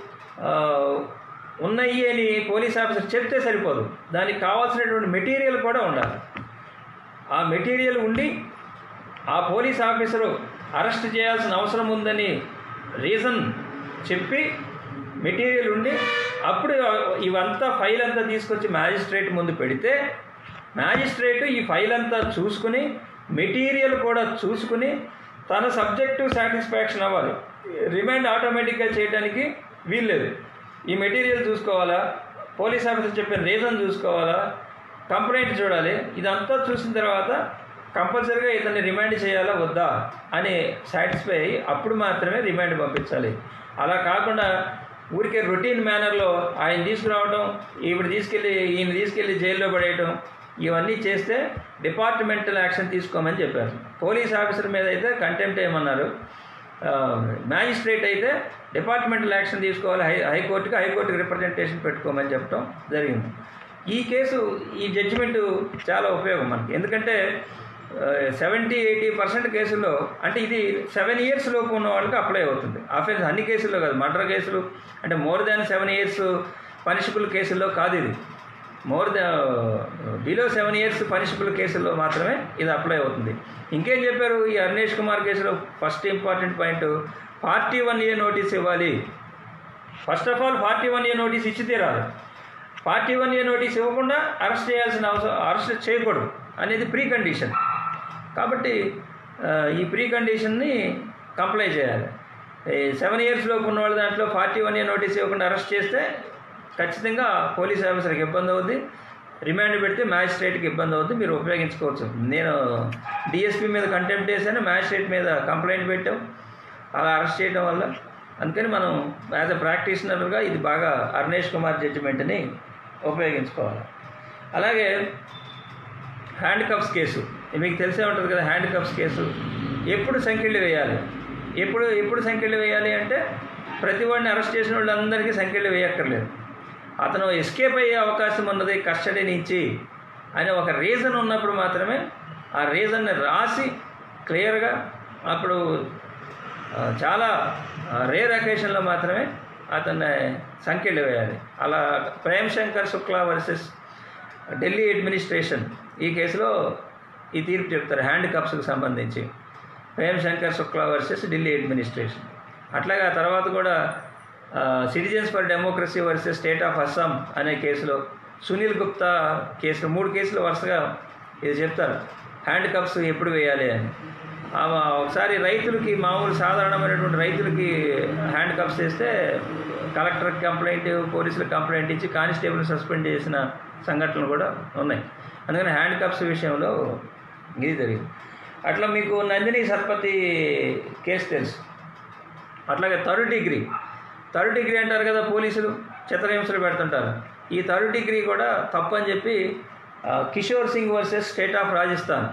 ఉన్నాయి అని పోలీస్ ఆఫీసర్ చెప్తే సరిపోదు, దానికి కావాల్సినటువంటి మెటీరియల్ కూడా ఉండాలి. ఆ మెటీరియల్ ఉండి ఆ పోలీస్ ఆఫీసరు అరెస్ట్ చేయాల్సిన అవసరం ఉందని రీజన్ చెప్పి మెటీరియల్ ఉండి అప్పుడు ఇవంతా ఫైల్ అంతా తీసుకొచ్చి మ్యాజిస్ట్రేట్ ముందు పెడితే మ్యాజిస్ట్రేటు ఈ ఫైల్ అంతా చూసుకుని మెటీరియల్ కూడా చూసుకుని తన సబ్జెక్టు సాటిస్ఫాక్షన్ అవ్వాలి. రిమైండ్ ఆటోమేటిక్గా చేయడానికి వీల్లేదు. ఈ మెటీరియల్ చూసుకోవాలా, పోలీస్ ఆఫీసర్ చెప్పిన రీజన్ చూసుకోవాలా, కంప్లైంట్ చూడాలి. ఇదంతా చూసిన తర్వాత కంపల్సరీగా ఇతన్ని రిమైండ్ చేయాలా వద్దా అని సాటిస్ఫై అయ్యి అప్పుడు మాత్రమే రిమైండ్ పంపించాలి. అలా కాకుండా ఊరికే రొటీన్ మేనర్లో ఆయన తీసుకురావడం, ఈవిడ తీసుకెళ్ళి ఈయన తీసుకెళ్ళి జైల్లో పడేయటం, ఇవన్నీ చేస్తే డిపార్ట్మెంటల్ యాక్షన్ తీసుకోమని చెప్పారు. పోలీస్ ఆఫీసర్ మీద అయితే కంటెంప్ట్ ఏమన్నారు, మ్యాజిస్ట్రేట్ అయితే డిపార్ట్మెంటల్ యాక్షన్ తీసుకోవాలి, హై హైకోర్టుకి హైకోర్టుకి రిప్రజెంటేషన్ పెట్టుకోమని చెప్పడం జరిగింది. ఈ కేసు ఈ జడ్జిమెంటు చాలా ఉపయోగం మనకి. ఎందుకంటే సెవెంటీ ఎయిటీ పర్సెంట్ కేసుల్లో అంటే ఇది సెవెన్ ఇయర్స్ లోపు ఉన్న వాళ్ళకి అప్లై అవుతుంది. అఫెన్స్ అన్ని కేసుల్లో కాదు, మర్డర్ కేసులు అంటే more than seven years punishable కేసుల్లో కాదు ఇది. More the below seven years punishable కేసుల్లో మాత్రమే ఇది అప్లై అవుతుంది. ఇంకేం చెప్పారు ఈ అరుణేష్ కుమార్ కేసులో? First important point, forty one A notice ఇవ్వాలి. First of all forty one A notice ఇచ్చి తీరాలి. ఫార్టీ వన్ ఏ నోటీస్ ఇవ్వకుండా అరెస్ట్ చేయాల్సిన అవసరం, అరెస్ట్ చేయకూడదు అనేది ప్రీ కండిషన్. కాబట్టి ఈ ప్రీ కండిషన్ని కంప్లై చేయాలి. సెవెన్ ఇయర్స్లోపు ఉన్న వాళ్ళ దాంట్లో ఫార్టీ వన్ ఏ నోటీస్ ఇవ్వకుండా అరెస్ట్ చేస్తే ఖచ్చితంగా పోలీస్ ఆఫీసర్కి ఇబ్బంది అవుద్ది, రిమాండ్ పెడితే మ్యాజిస్ట్రేట్కి ఇబ్బంది అవుద్ది. మీరు ఉపయోగించుకోవచ్చు. నేను డిఎస్పీ మీద కంటెంప్ట్ చేశాను, మ్యాజిస్ట్రేట్ మీద కంప్లైంట్ పెట్టాం అలా అరెస్ట్ చేయడం వల్ల. అందుకని మనం యాజ్ అ ప్రాక్టీషనర్గా ఇది బాగా అరుణేష్ కుమార్ జడ్జిమెంట్ని ఉపయోగించుకోవాలి. అలాగే హ్యాండ్ కప్స్ కేసు మీకు తెలిసే ఉంటుంది కదా. హ్యాండ్ కప్స్ కేసు ఎప్పుడు సంఖ్యలు వేయాలి, ఎప్పుడు ఎప్పుడు సంఖ్యలు వేయాలి అంటే ప్రతి వాడిని అరెస్ట్ చేసిన వాళ్ళందరికీ సంఖ్యలు వేయక్కర్లేదు. అతను ఎస్కేప్ అయ్యే అవకాశం ఉన్నది కస్టడీ నుంచి అనే ఒక రీజన్ ఉన్నప్పుడు మాత్రమే ఆ రీజన్ని రాసి క్లియర్గా, అప్పుడు చాలా రేర్ అకేషన్లో మాత్రమే అతన్ని సంఖ్యలు వేయాలి. అలా ప్రేమ్ శంకర్ శుక్లా వర్సెస్ ఢిల్లీ అడ్మినిస్ట్రేషన్ ఈ కేసులో ఈ తీర్పు చెప్తారు హ్యాండ్ కప్స్కి సంబంధించి. Prem Shankar Shukla versus Delhi administration. అట్లాగే ఆ తర్వాత కూడా citizens for democracy versus state of Assam అనే కేసులో, సునీల్ గుప్తా కేసులో, మూడు కేసులు వరుసగా ఇది చెప్తారు హ్యాండ్ కప్స్ ఎప్పుడు వేయాలి అని. ఒకసారి రైతులకి, మామూలు సాధారణమైనటువంటి రైతులకి హ్యాండ్ కప్స్ వేస్తే కలెక్టర్కి కంప్లైంట్, పోలీసులకు కంప్లైంట్ ఇచ్చి కానిస్టేబుల్ సస్పెండ్ చేసిన సంఘటనలు కూడా ఉన్నాయి. అందుకని హ్యాండ్ కప్స్ విషయంలో ఇది జరిగింది. అట్లా మీకు నందిని సత్పతి కేసు తెలుసు. అట్లాగే థర్డ్ డిగ్రీ థర్డ్ డిగ్రీ అంటారు కదా, పోలీసులు చిత్రహింసలు పెడుతుంటారు. ఈ థర్డ్ డిగ్రీ కూడా తప్పు అని చెప్పి Kishore Singh versus state of Rajasthan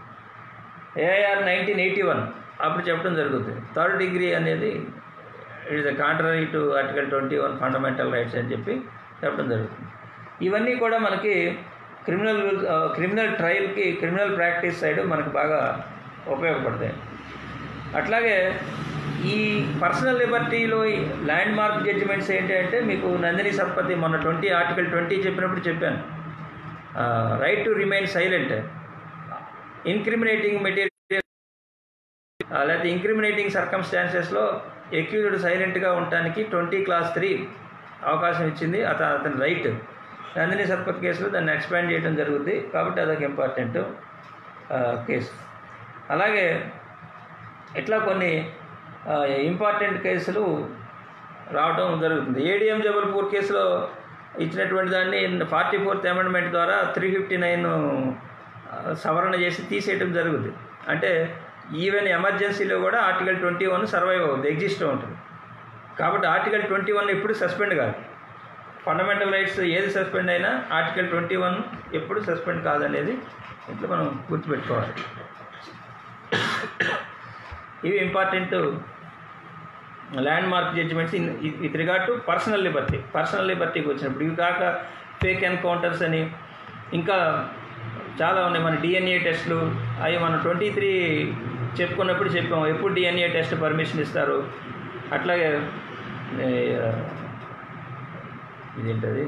AIR nineteen eighty one అప్పుడు చెప్పడం జరుగుతుంది. థర్డ్ డిగ్రీ అనేది it is contrary to article twenty one fundamental rights అని చెప్పి చెప్పడం జరుగుతుంది. ఇవన్నీ కూడా మనకి క్రిమినల్ క్రిమినల్ ట్రయల్కి, క్రిమినల్ ప్రాక్టీస్ సైడ్ మనకు బాగా ఉపయోగపడతాయి. అట్లాగే ఈ పర్సనల్ లిబర్టీలో ల్యాండ్ మార్క్ జడ్జిమెంట్స్ ఏంటంటే మీకు నందిని సత్పతి మొన్న ట్వంటీ ఆర్టికల్ ట్వంటీ చెప్పినప్పుడు చెప్పాను. Right to remain silent, incriminating material లేకపోతే ఇంక్రిమినేటింగ్ సర్కమ్స్టాన్సెస్లో ఎక్యూజ్డ్ సైలెంట్గా ఉండటానికి ట్వంటీ క్లాస్ త్రీ అవకాశం ఇచ్చింది. అత అతని రైట్. నందిని సత్పతి కేసులో దాన్ని ఎక్స్పాండ్ చేయడం జరుగుతుంది. కాబట్టి అదొక ఇంపార్టెంట్ కేసు. అలాగే ఇట్లా కొన్ని ఇంపార్టెంట్ కేసులు రావడం జరుగుతుంది. ఏడిఎం జబల్పూర్ కేసులో ఇచ్చినటువంటి దాన్ని ఫార్టీ ఫోర్త్ అమెండ్మెంట్ ద్వారా త్రీ ఫిఫ్టీ నైన్ సవరణ చేసి తీసేయడం జరుగుతుంది. అంటే ఈవెన్ ఎమర్జెన్సీలో కూడా ఆర్టికల్ ట్వంటీ వన్ సర్వైవ్ అవుతుంది, ఎగ్జిస్ట్ ఉంటుంది. కాబట్టి ఆర్టికల్ ట్వంటీ వన్ ఎప్పుడు సస్పెండ్ కాదు. ఫండమెంటల్ రైట్స్ ఏది సస్పెండ్ అయినా ఆర్టికల్ ట్వంటీ వన్ ఎప్పుడు సస్పెండ్ కాదనేది ఇట్లా మనం గుర్తుపెట్టుకోవాలి. ఇవి important landmark judgements in with regard to personal liberty. Personal లిబర్టీకి వచ్చినప్పుడు ఇవి కాక ఫేక్ ఎన్కౌంటర్స్ అని ఇంకా చాలా ఉన్నాయి. మన డిఎన్ఏ టెస్టులు అవి మనం ట్వంటీ త్రీ చెప్పుకున్నప్పుడు చెప్పాము ఎప్పుడు డిఎన్ఏ టెస్ట్ పర్మిషన్ ఇస్తారు. అట్లాగే ఇదేంటది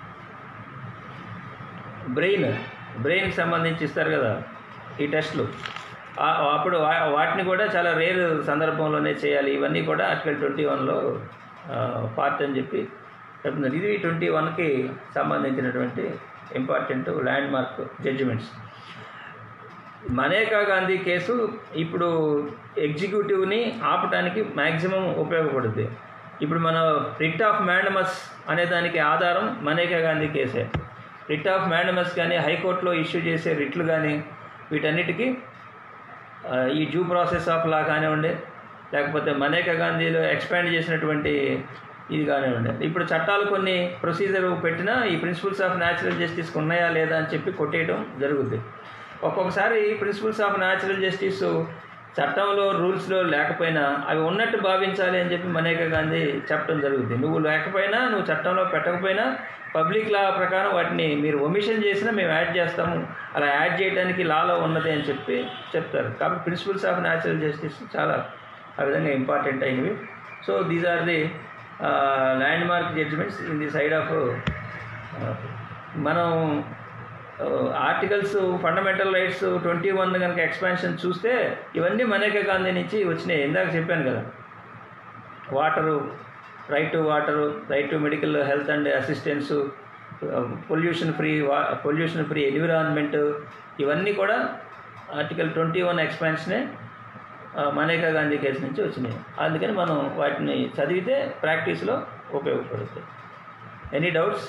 బ్రెయిన్ బ్రెయిన్కి సంబంధించి ఇస్తారు కదా ఈ టెస్టులు. అప్పుడు వాటిని కూడా చాలా రేర్ సందర్భంలోనే చేయాలి. ఇవన్నీ కూడా ఆర్టికల్ ట్వంటీ వన్లో పార్ట్ అని చెప్పి చెప్తున్నారు. ఇది ట్వంటీ వన్కి సంబంధించినటువంటి important landmark judgements. Maneka Gandhi case ఇప్పుడు ఎగ్జిక్యూటివ్ని ఆపటానికి మ్యాక్సిమం ఉపయోగపడుతుంది. ఇప్పుడు మన రిట్ ఆఫ్ మ్యాండమస్ అనే దానికి ఆధారం మనేకా గాంధీ కేసే. రిట్ ఆఫ్ మ్యాండమస్ కానీ హైకోర్టులో ఇష్యూ చేసే రిట్లు కానీ వీటన్నిటికీ ఈ డ్యూ ప్రాసెస్ ఆఫ్ లా కానివ్వండి, లేకపోతే మనేకా గాంధీలో ఎక్స్పాండ్ చేసినటువంటి ఇది కానివ్వండి. ఇప్పుడు చట్టాలు కొన్ని ప్రొసీజర్ పెట్టినా ఈ ప్రిన్సిపల్స్ ఆఫ్ న్యాచురల్ జస్టిస్కి ఉన్నాయా లేదా అని చెప్పి కొట్టేయడం జరుగుతుంది. ఒక్కొక్కసారి ప్రిన్సిపల్స్ ఆఫ్ న్యాచురల్ జస్టిస్ చట్టంలో రూల్స్లో లేకపోయినా అవి ఉన్నట్టు భావించాలి అని చెప్పి మనేకా గాంధీ చెప్పడం జరుగుతుంది. నువ్వు లేకపోయినా, నువ్వు చట్టంలో పెట్టకపోయినా పబ్లిక్ లా ప్రకారం వాటిని మీరు ఒమిషన్ చేసినా మేము యాడ్ చేస్తాము, అలా యాడ్ చేయడానికి లాలో ఉన్నది అని చెప్పి చెప్తారు. కాబట్టి ప్రిన్సిపల్స్ ఆఫ్ న్యాచురల్ జస్టిస్ చాలా ఆ విధంగా ఇంపార్టెంట్ అయినవి. So these are the landmark judgements in the side of మనం articles fundamental rights twenty one కనుక ఎక్స్పాన్షన్ చూస్తే ఇవన్నీ మనేకా గాంధీ నుంచి వచ్చినాయి. ఇందాక చెప్పాను కదా, water, right to water, right to medical health and assistance, pollution free వా పొల్యూషన్ ఫ్రీ ఎన్విరాన్మెంట్, ఇవన్నీ కూడా ఆర్టికల్ ట్వంటీ వన్ ఎక్స్పాన్షనే మనేకా గాంధీ కేసు నుంచి వచ్చినాయి. అందుకని మనం వాటిని చదివితే ప్రాక్టీస్లో ఉపయోగపడుతుంది. Any doubts?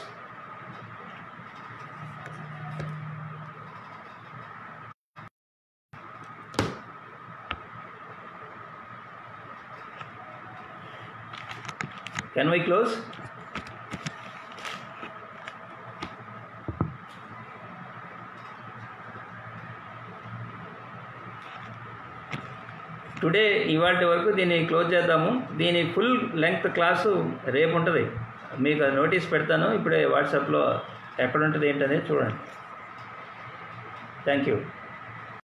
Can we close? Today ఇవాళ వరకు దీన్ని క్లోజ్ చేద్దాము. దీని ఫుల్ లెంగ్త్ క్లాసు రేపు ఉంటుంది. మీకు నోటీస్ పెడతాను, ఇప్పుడే వాట్సాప్లో ఎక్కడ ఉంటుంది ఏంటనేది చూడండి. Thank you.